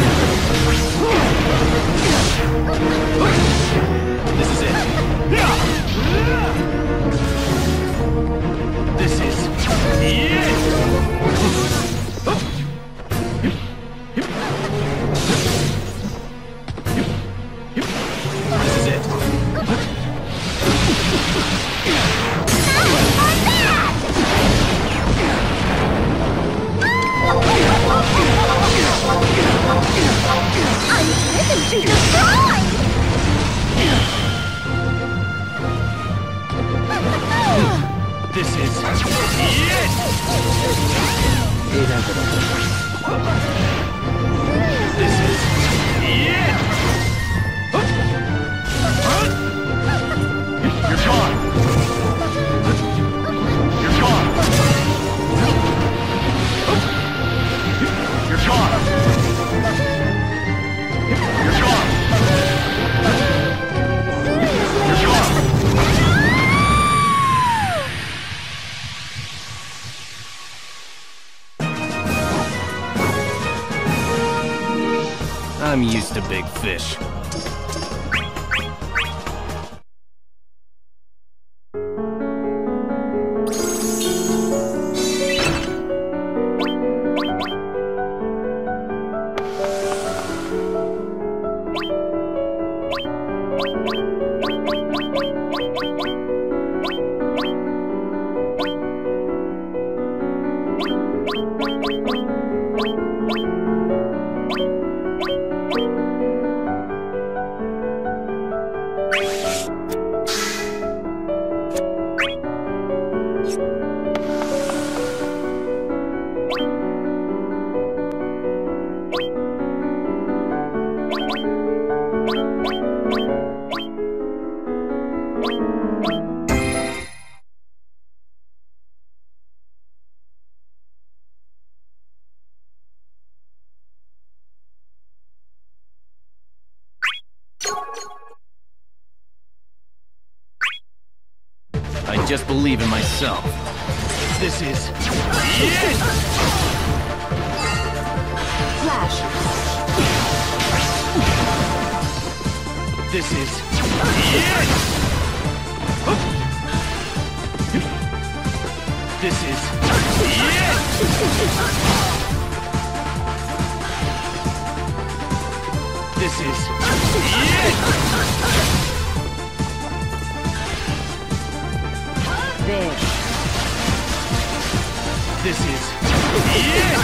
This is it. This is... This is it. I'm driven to destroy! This is... This is... You're gone! You're gone! You're gone! You're gone! You're gone! I'm used to big fish. I just believe in myself. This is it! Flash. This is it! This is it! This is it! There. This is it!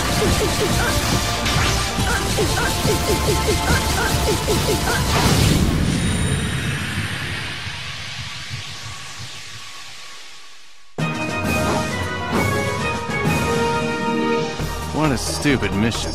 What a stupid mission.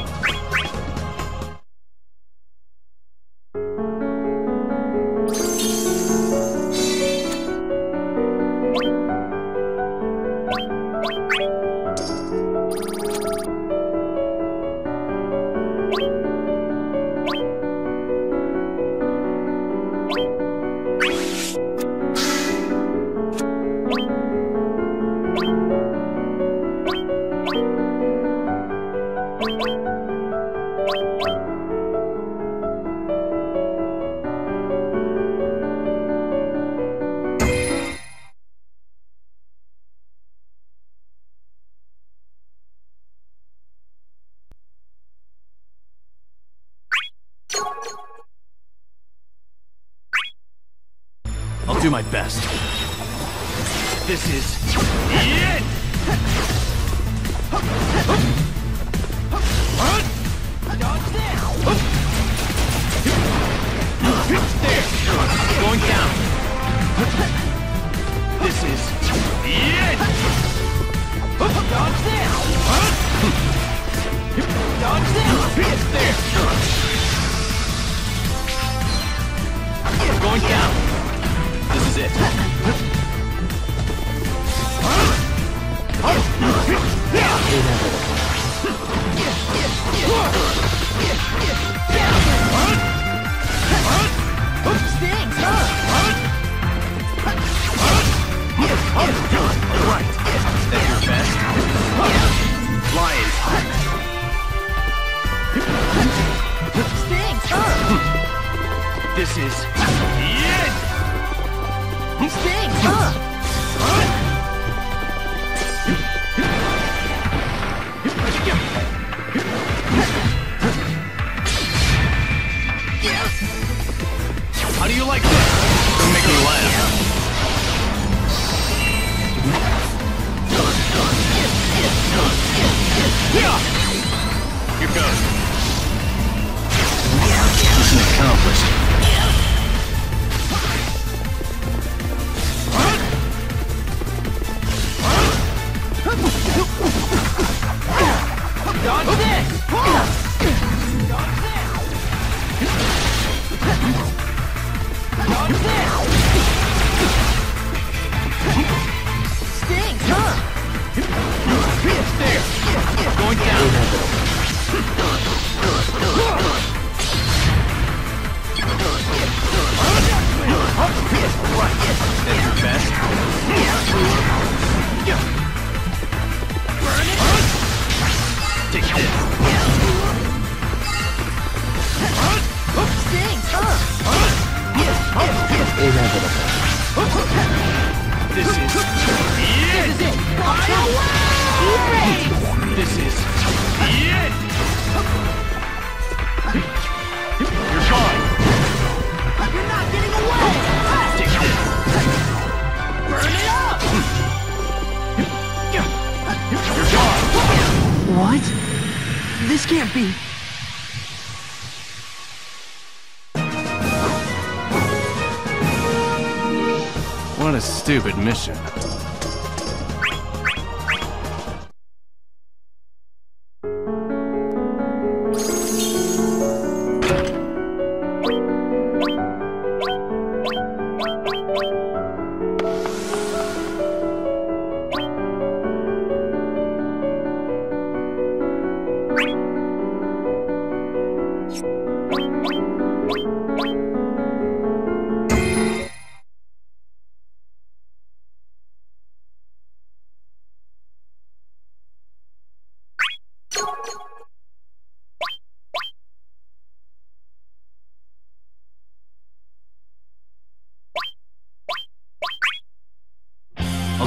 I'll do my best. This is it! There! Going down! This is it! Dodge there! Dodge there! There! Going down! This is it. Stinks, huh? Right. That's your best. Lions. Stinks, huh? This is it. Stinks, huh? How do you like this? Don't make me laugh. Here goes. Mission accomplished. Dodge this! Dodge this! Dodge this! Stinks, huh? There. Going down. Right. That's your best. Burn it! Take this. Stinks, huh? Inevitable. This is This it. is it! Fly away! This is it. You're gone. You're not getting away! Take this. Burn it up! You're gone. What? This can't be. What a stupid mission.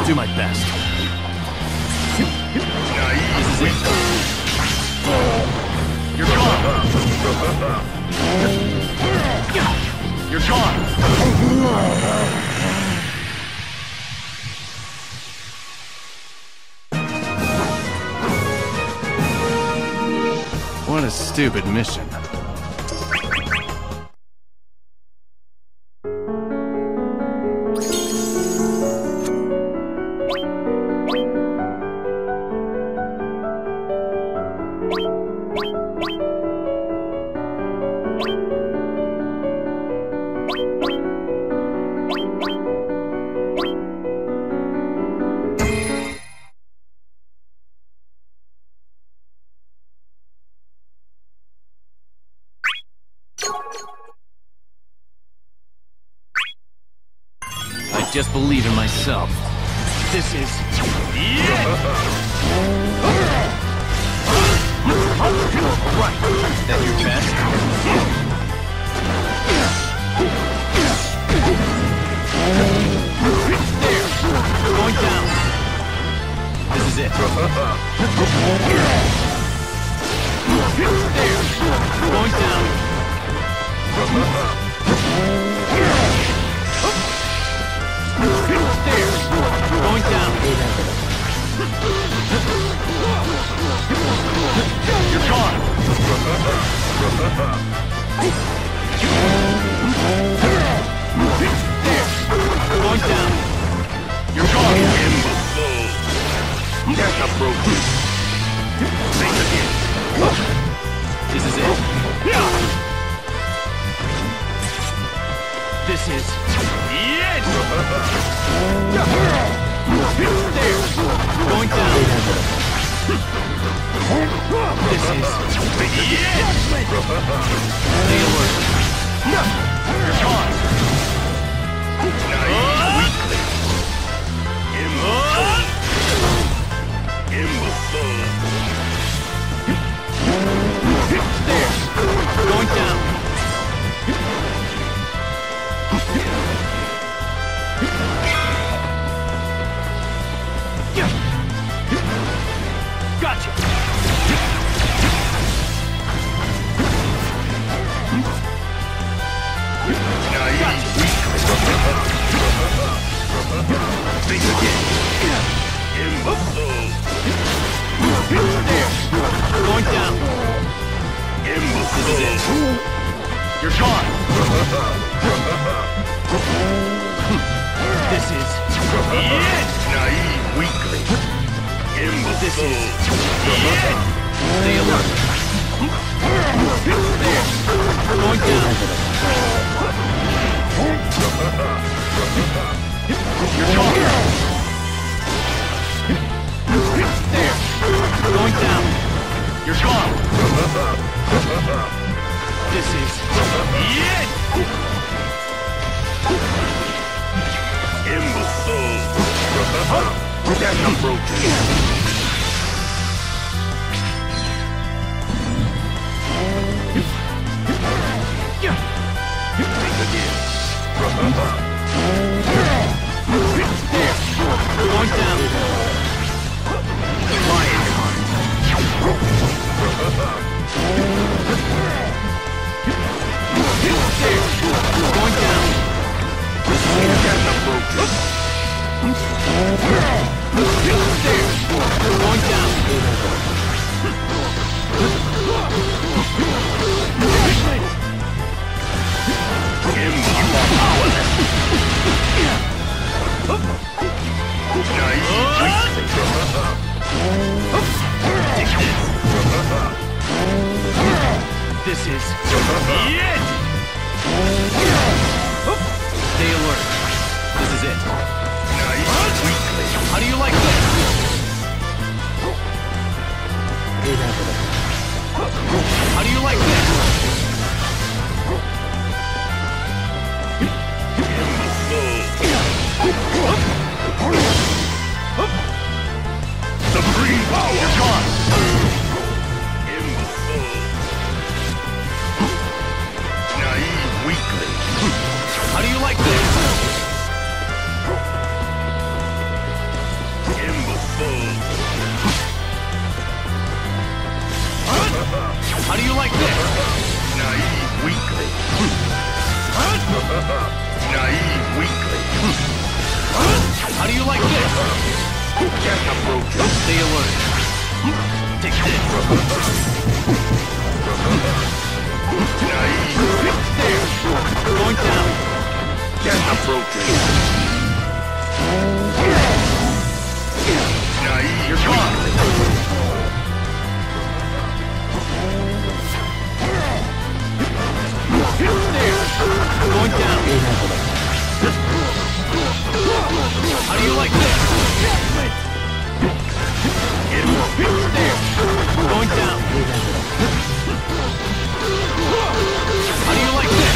I'll do my best. This is it. You're gone. You're gone. What a stupid mission. Just believe in myself. This is it! Right. That your best? There! Going down! This is it. There! Going down! There! Going down! You're gone! There! Going down! You're gone! Imbecile! That's a broken! Think again! This is it? This is it! There! Going down! This is it! Stay alert! You're gone! Weakly! Imbecile! There! Going down! Gotcha! Think again! Imbecile! There! Going down! Imbecile! You're gone! This is it! Naive weakling! Imbecile! This is it! Stay alert! There! Going down! You're gone! There! Going down! You're gone! This is it! Imbecile! That's a broken! Think again! There! Going down! Lion heart! There! Going down! That's a broken! There! Going down! You are powerless! This is it! Stay alert. This is it. How do you like this? How do you like this? Supreme power! You're gone! How do you like this? Naive weakling. Naive weakling. How do you like this? Get approaching. Stay alert. Take this. Naive. There. Going down. Get approaching. Naive. You're gone. There. Going down. How do you like this? There. Going down. How do you like this?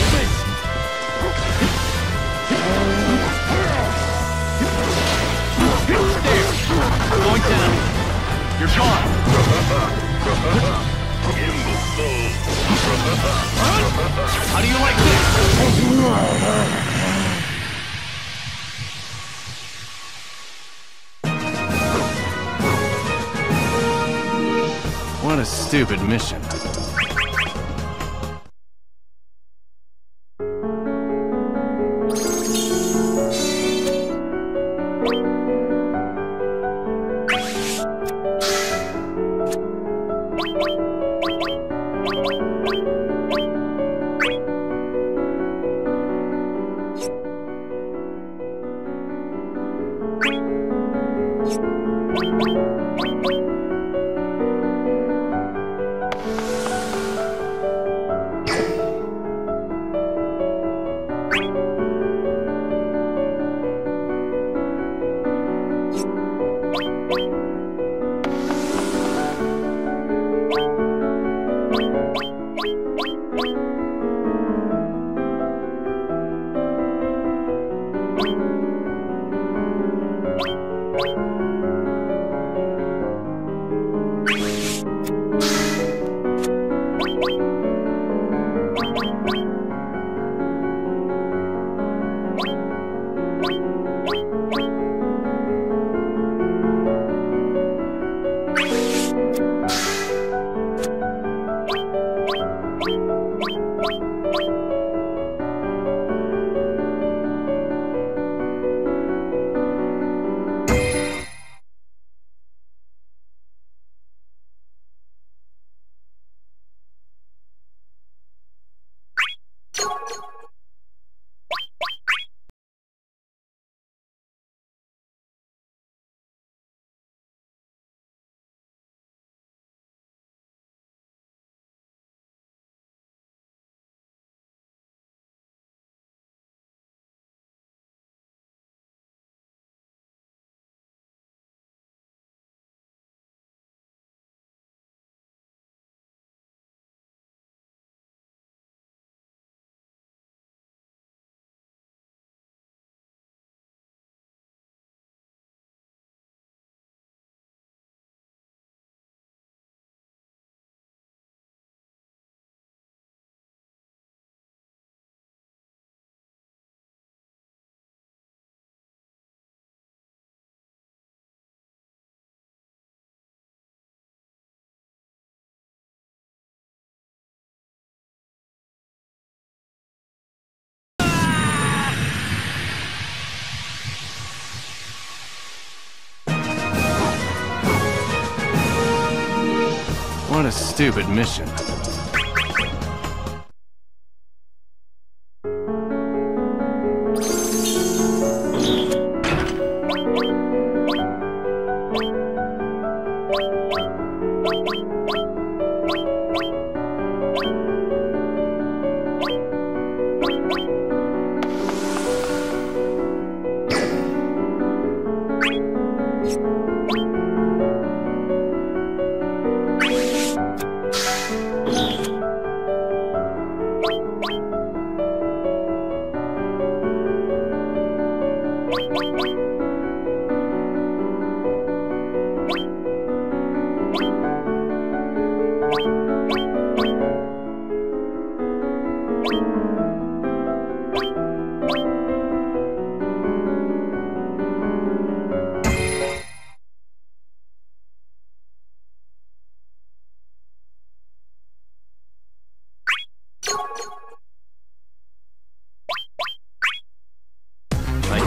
There. Going down. You're gone. Imbecile. How do you like this? What a stupid mission. What a stupid mission.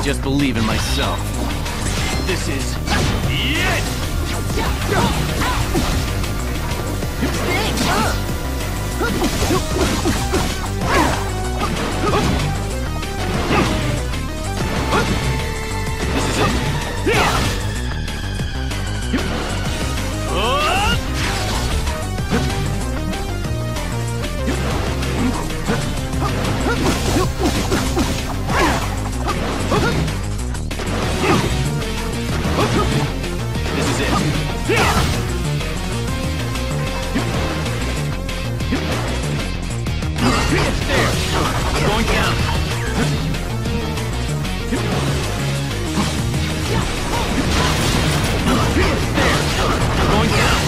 just believe in myself. This is it! This is it. This is it. There. Going down. There. Going down.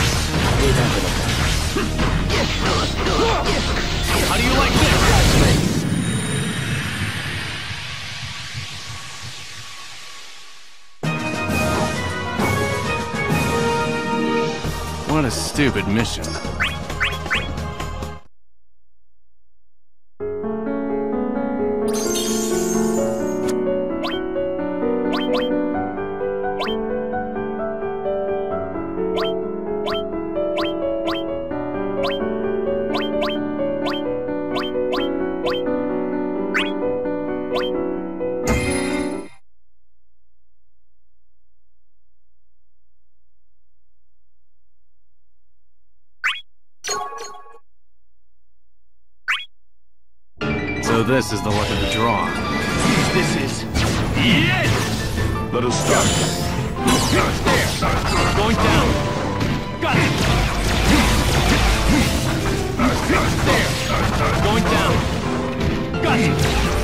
How do you like this? What a stupid mission. So this is the luck of the draw. This is it! Let us start. There! Going down! Got it! There! Going down! Got it!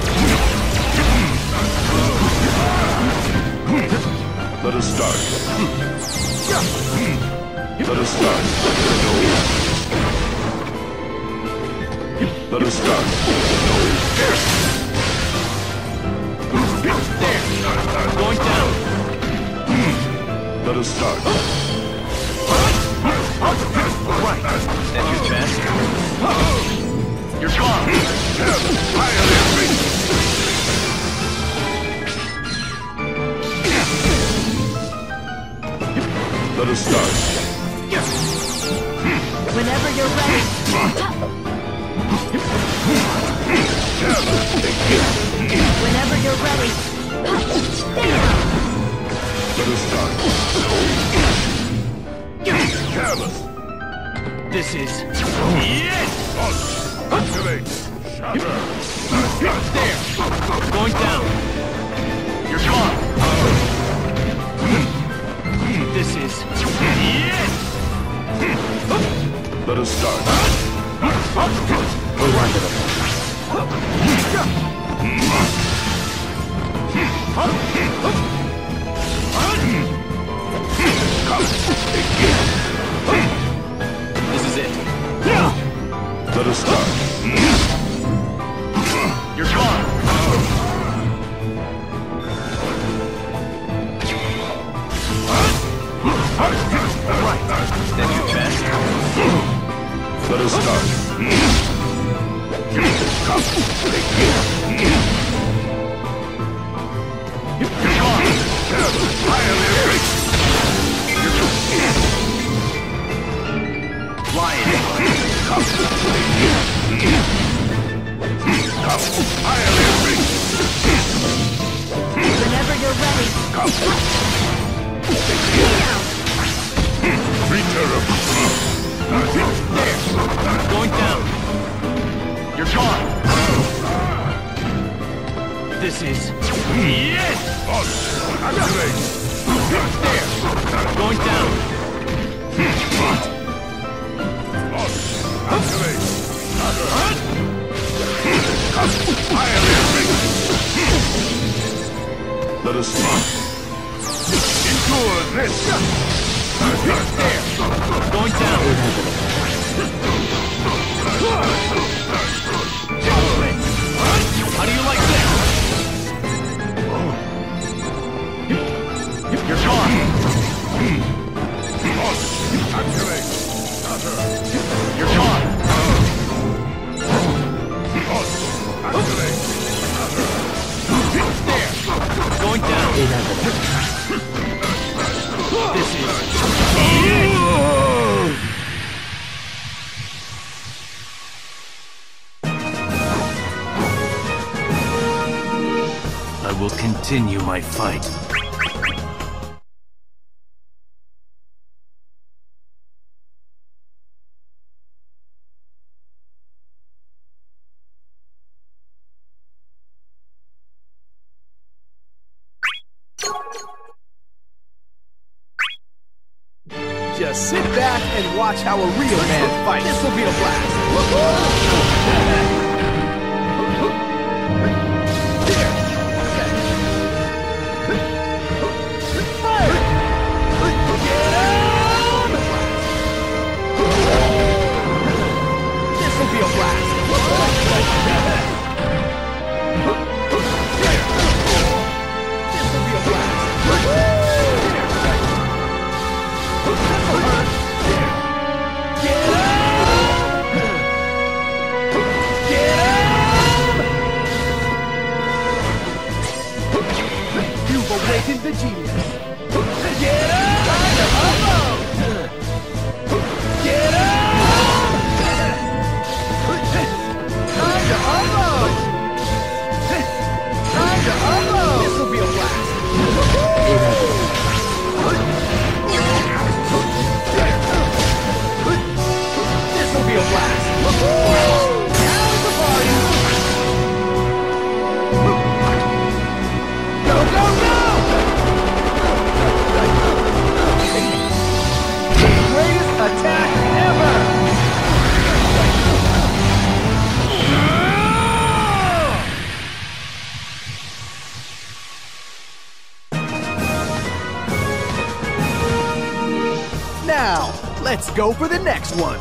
Let us start. Let us start. Let us start. There! Going down! Let us start. Right! That's your best? You're gone! Let us start. Whenever you're ready. Whenever you're ready. Let us start. Careless. This is it! Activate. Shatter. There! Going down! You're gone! This is it! Let us start. This is it! Let us start. You're gone! Right! That's your best? Let us start. You're gone! Lion! Whenever you're ready. There! Going down! You're gone! This is it! Activate. There! Going down! Activate. Let us start. Endure this. There! Going down! How do you like this? You're gone! Activate. You're gone! Activate. There! will continue my fight. Just sit back and watch how a real man fights. This will be a blast. This will be a blast. This will be a blast. You've awakened the genius. Get up! Get up! Time to unload! Time to unload! This will be a blast. This will be a blast. Now is the party. Go, go, go! Greatest attack ever! Now, let's go for the next one.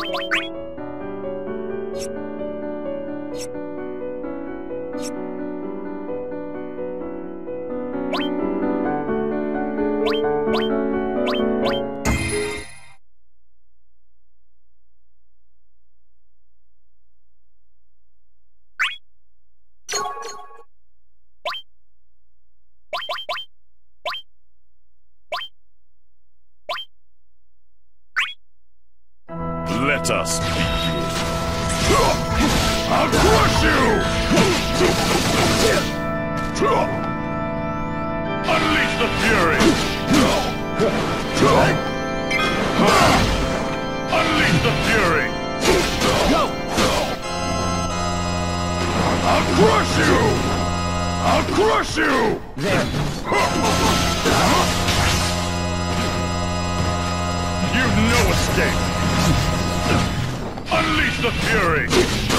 Let us begin. I'll crush you! Unleash the fury! Unleash the fury! I'll crush you! I'll crush you! There. You've no escape! Unleash the fury!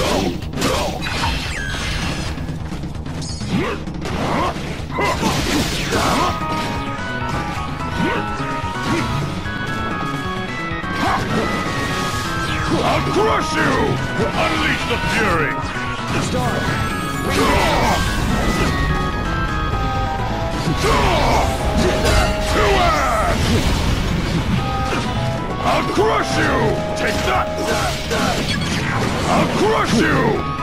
I'll crush you! Unleash the fury! Start. I'll crush you! Take that! I'll crush you!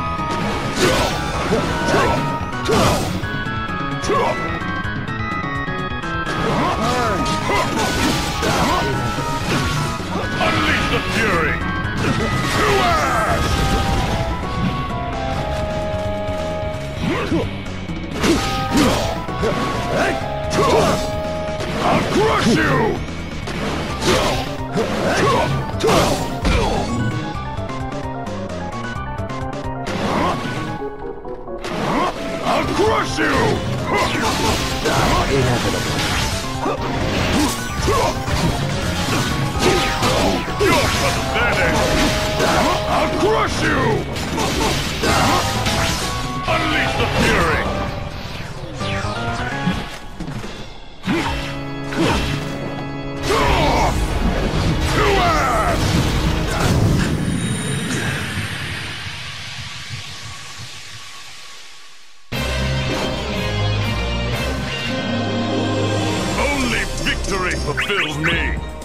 Unleash the fury! To ash! I'll crush you! I'll crush you! Inevitable. You're pathetic! I'll crush you! Unleash the fury! To ash! Only victory fulfills me!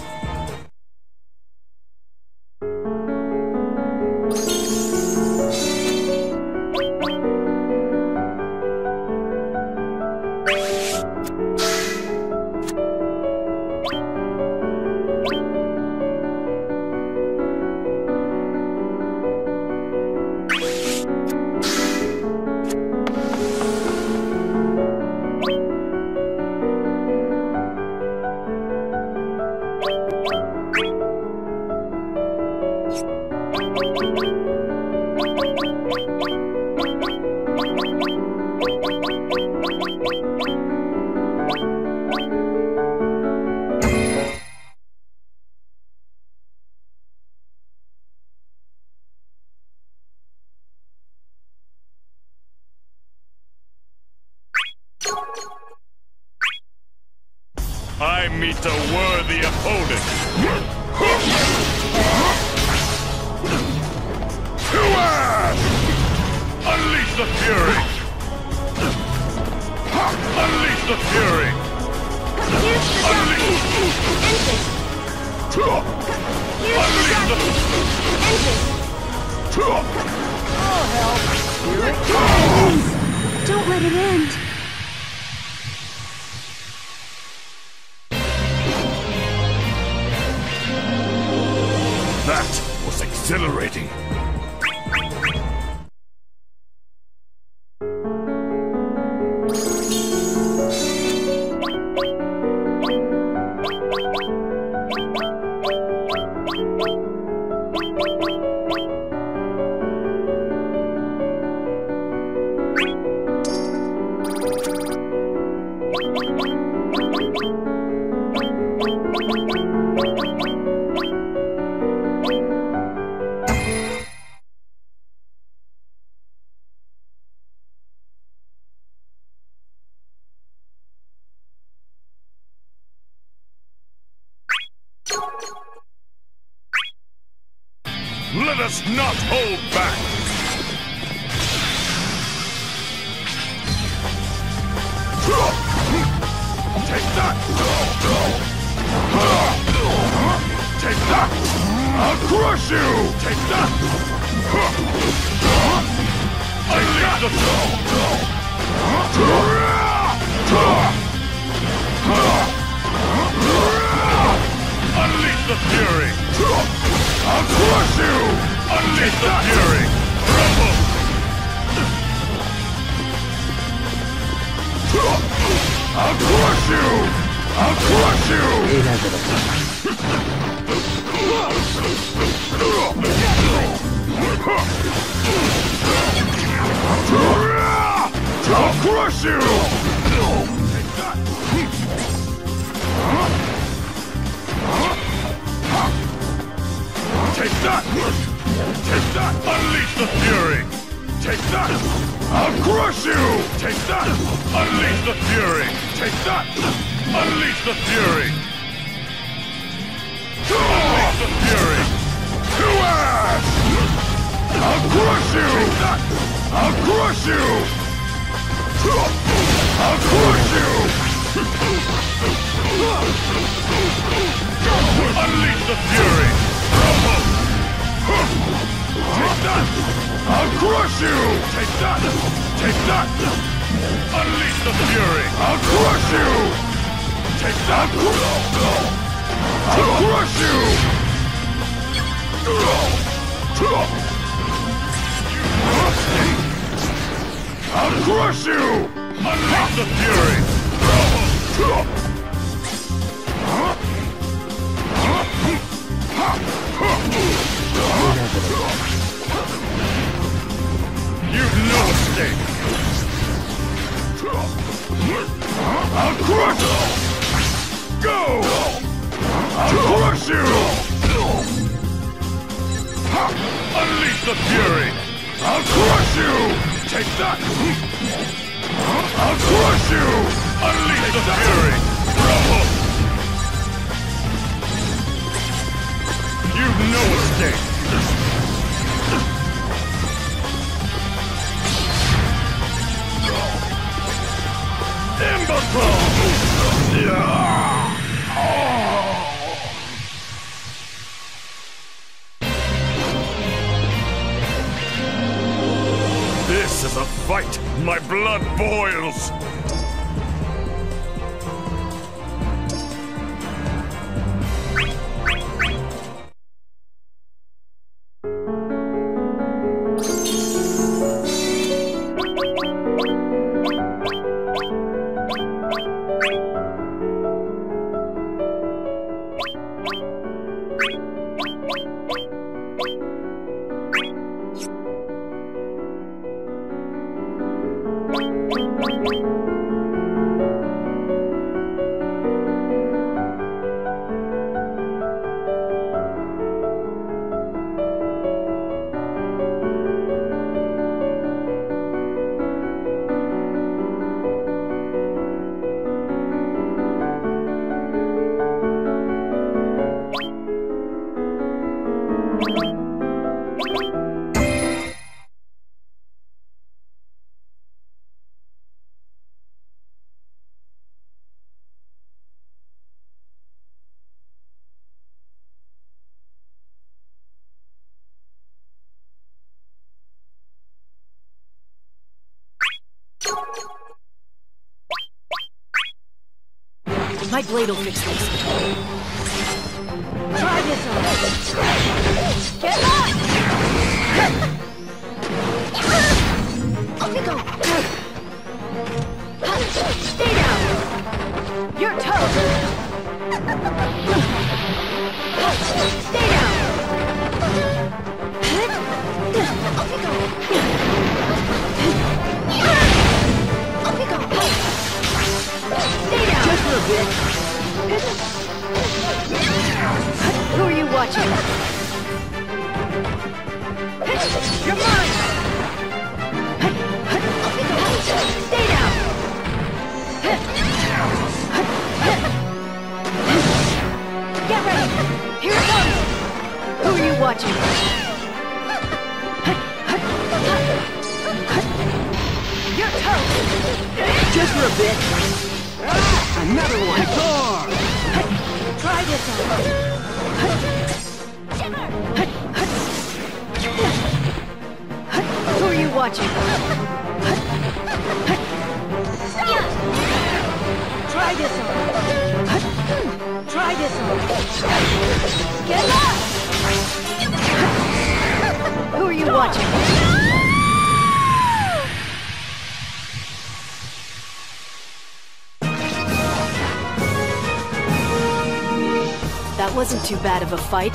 I meet a worthy opponent! To ash! Unleash the fury! Unleash the fury! Here's the Unleash! Unleash the... Oh, hell. Here it Please, don't let it end. That was exhilarating! Let us not hold back! Take that! Take that! I'll crush you! Take that! Unleash the Unleash the fury! I'll crush you! Unleash the fury! Rumble! I'll crush you! I'll crush you! I'll crush you! Take that! Take that! Unleash the fury! Take that! I'll crush you! Take that! Unleash the fury! Take that! Unleash the fury! Unleash the fury! To ass! I'll crush you! Take that! I'll crush you! I'll crush you! Unleash the fury! Take that! I'll crush you! Take that! Take that! Unleash the fury! I'll crush you! Take that! I'll crush you! I'll crush you! Unleash the fury! You've no escape! I'll crush you! Go! I'll crush you! Unleash the fury! I'll crush you! Take that! I'll crush you! Unleash the fury! Rumble! You've no escape! Imbecile! This is a fight! My blood boils! My blade will fix this. Try this on. Get on! Off you go! Stay down! You're toast! Stay down! Off you go! Off you go! Stay down! Just for a bit. Who are you watching? You're mine! Stay down! Get ready! Here it comes! Who are you watching? Just for a bit. Another one. Try this on. Who are you watching? Try this on. Try this on. Get up! Who are you watching? That wasn't too bad of a fight.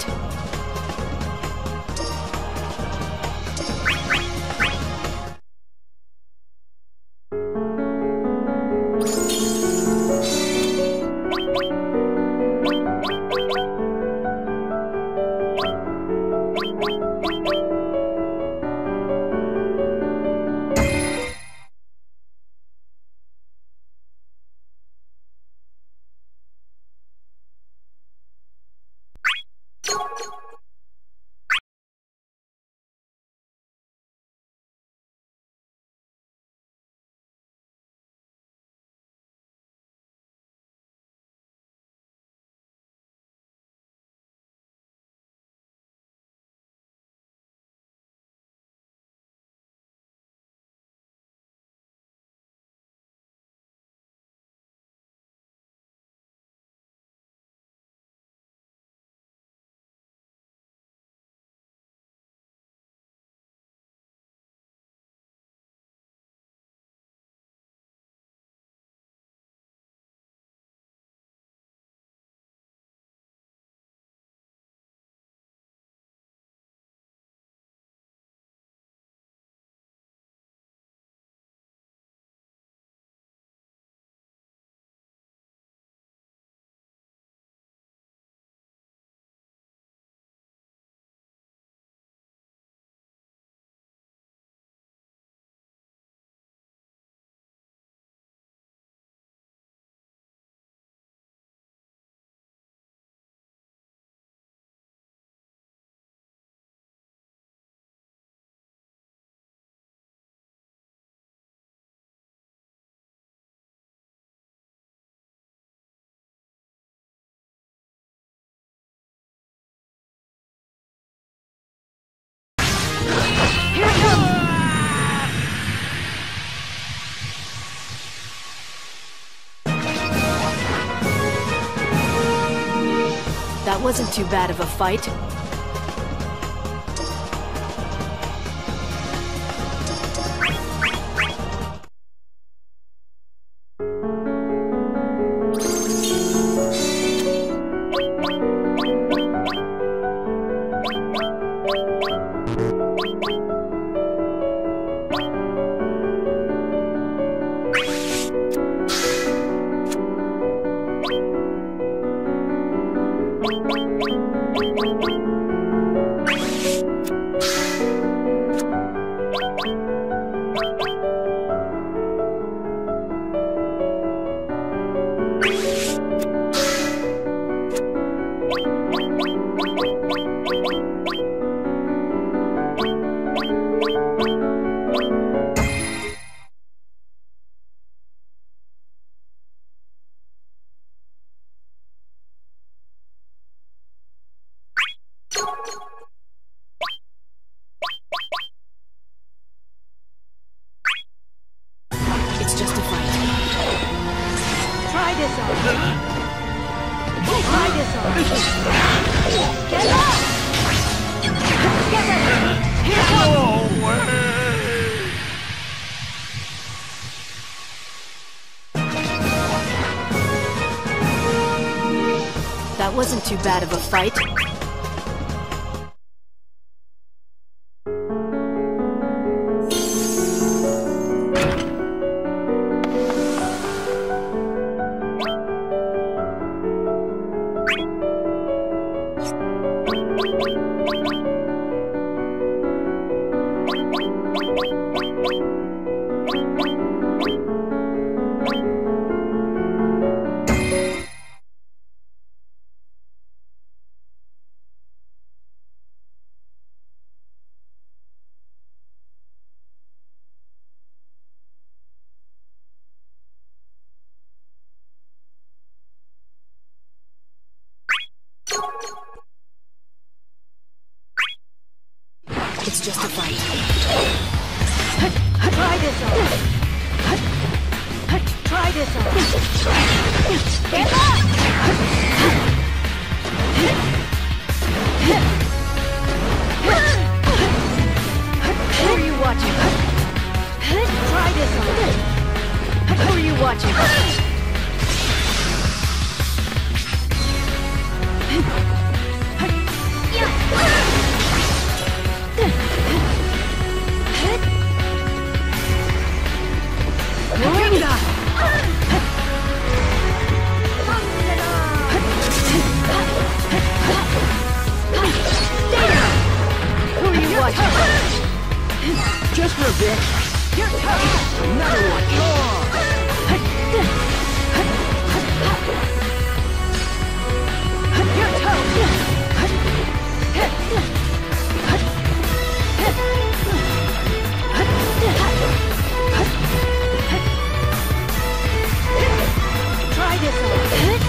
Here it comes! That wasn't too bad of a fight. It's just a fight. Try this on. Try this on. Get up! Get ready! Here it comes! No way! That wasn't too bad of a fight. It's just a fight. Try this on. Try this on. Get up! Who are you watching? Try this on. Who are you watching? Who are you watching? Just for a bit. Your turn! Another one. Your turn! Try this one.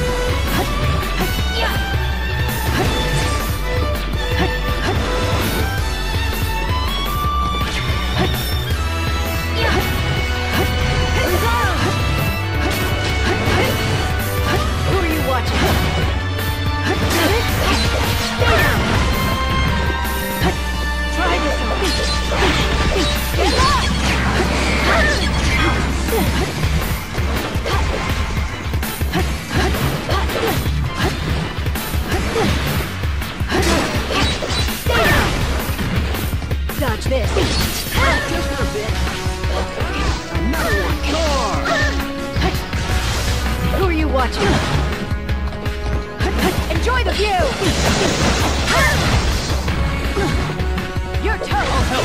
Who are you watching? Try this one. Get up! Dodge this. Just for a bit. Another one. Sure. Who are you watching? Enjoy the view! Your turn!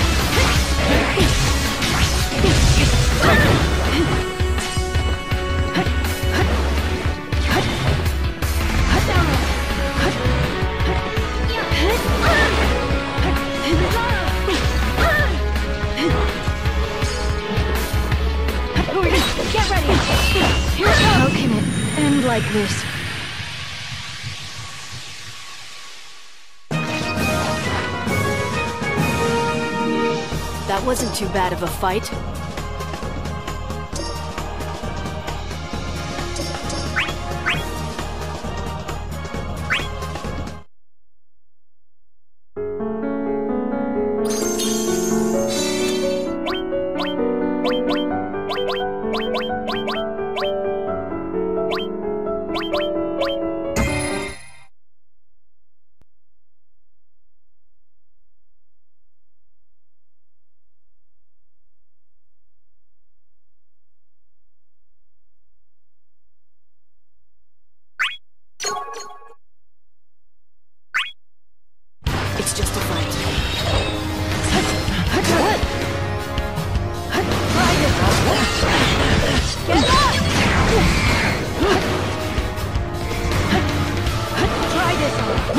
Get ready! How can it end like this? That wasn't too bad of a fight. It's just a fight. Try this. Get up! Try this.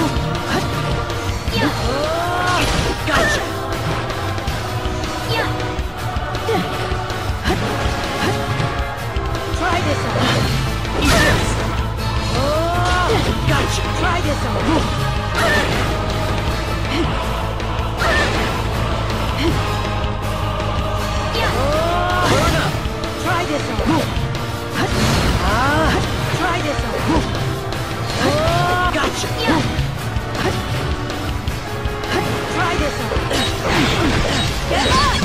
Gotcha. Try this. Yes. Gotcha. Try this. Burn up. Try this. Try this. Gotcha. Try this. Get up!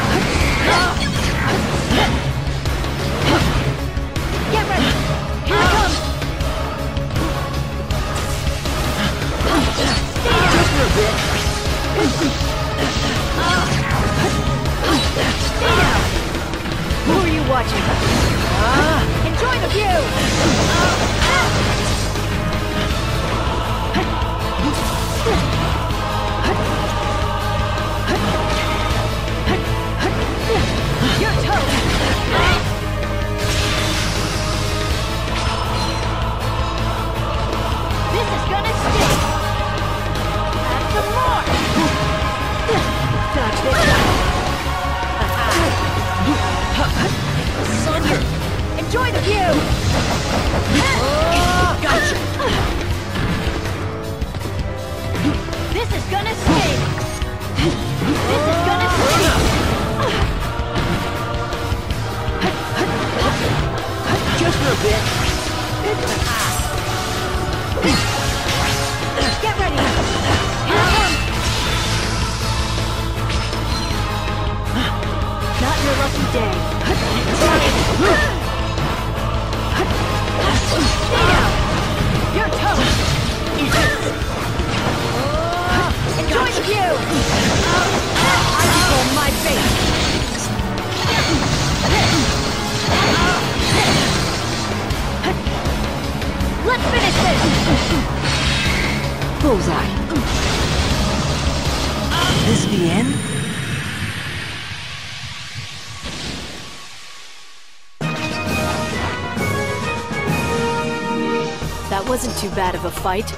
Get ready! Here it comes! Just for a bit. Stay down! Who are you watching? Enjoy the view! Your turn! This is gonna stick! And some more! Dodge this! Thunder. Enjoy the view! Gotcha. This is gonna sting! bit. Get ready! Here it comes! Not your lucky day. Keep trying. Stay down! You're toast! Enjoy the view! I control my fate! Let's finish this! Bullseye. This the end? That wasn't too bad of a fight.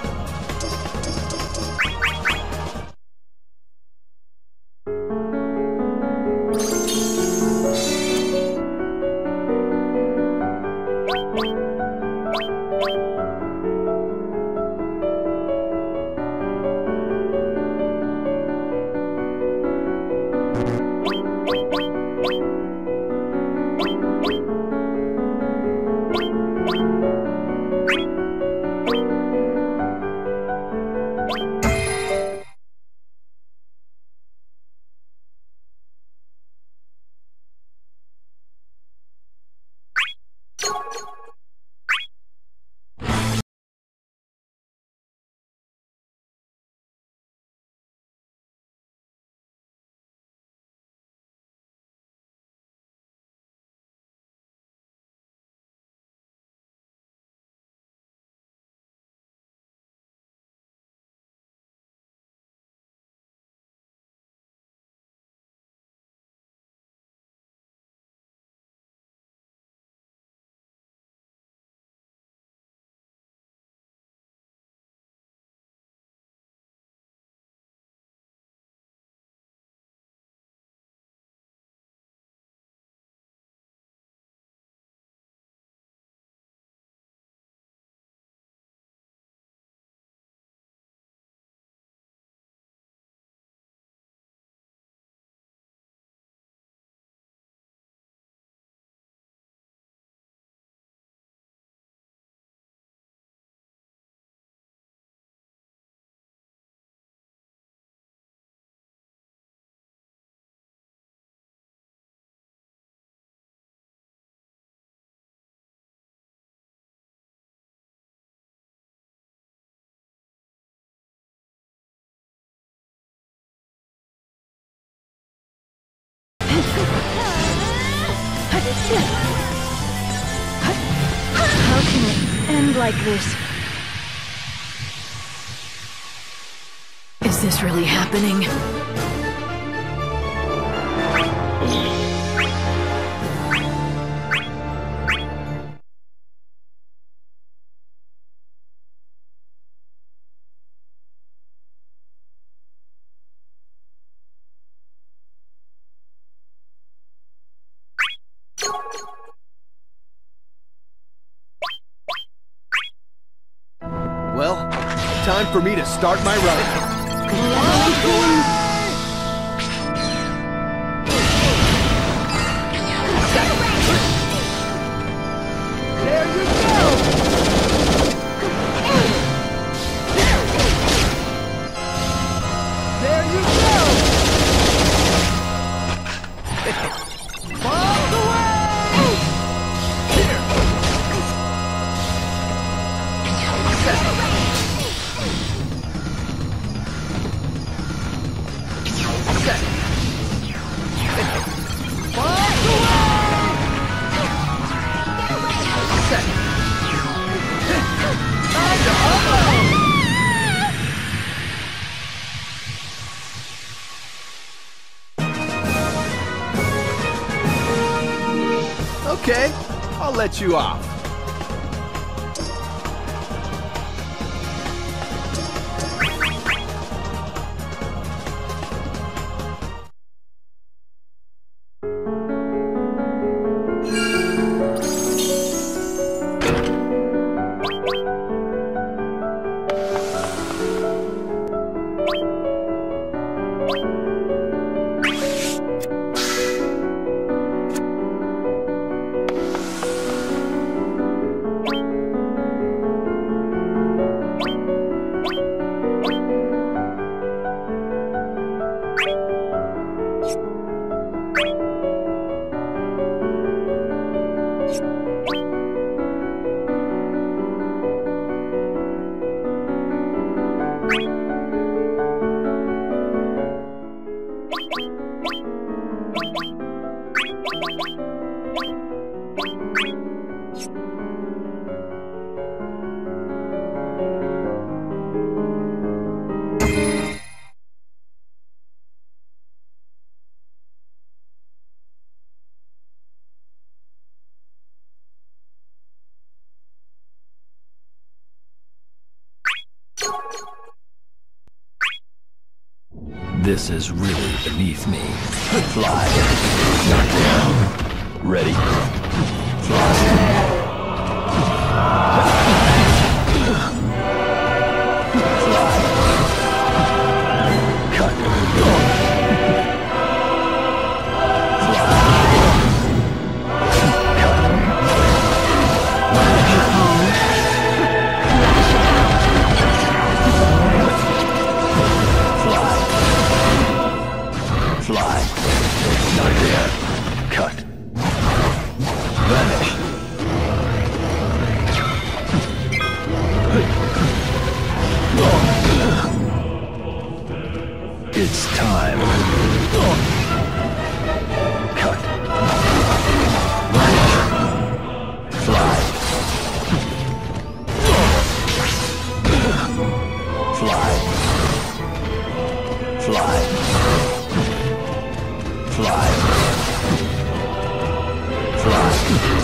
How can it end like this? Is this really happening? Well, time for me to start my run. There you go! There you go! Fall away! Here! Okay, I'll let you off. This is really beneath me. Fly. Not down. Ready. Fly. It's time. Cut. Fly. Fly. Fly. Fly. Fly.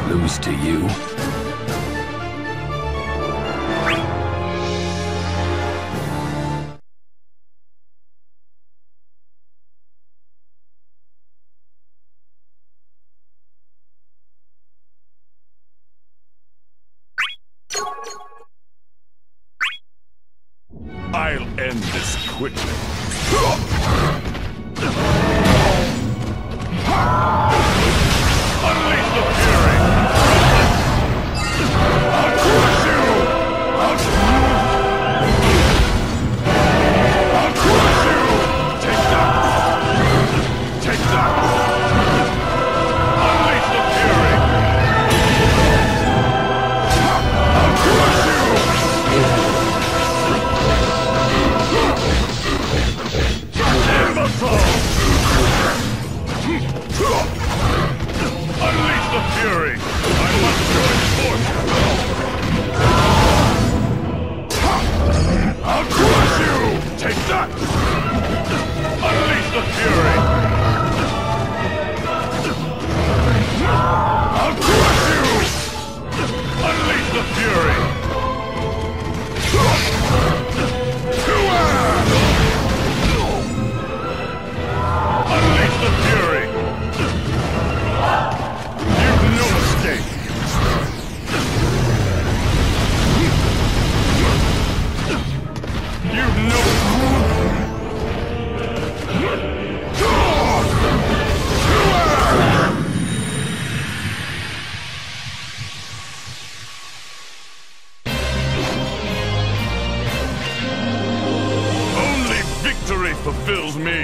lose to you. I'll end this quickly. Unleash the fury! I'll crush you! I'll crush you! Take that! Take that! Unleash the fury! I'll crush you! Unleash the fury! I must join forces! I'll crush you! Take that! Unleash the fury! I'll crush you! Unleash the fury! Unleash the fury! You've no escape! You've no... Only victory fulfills me!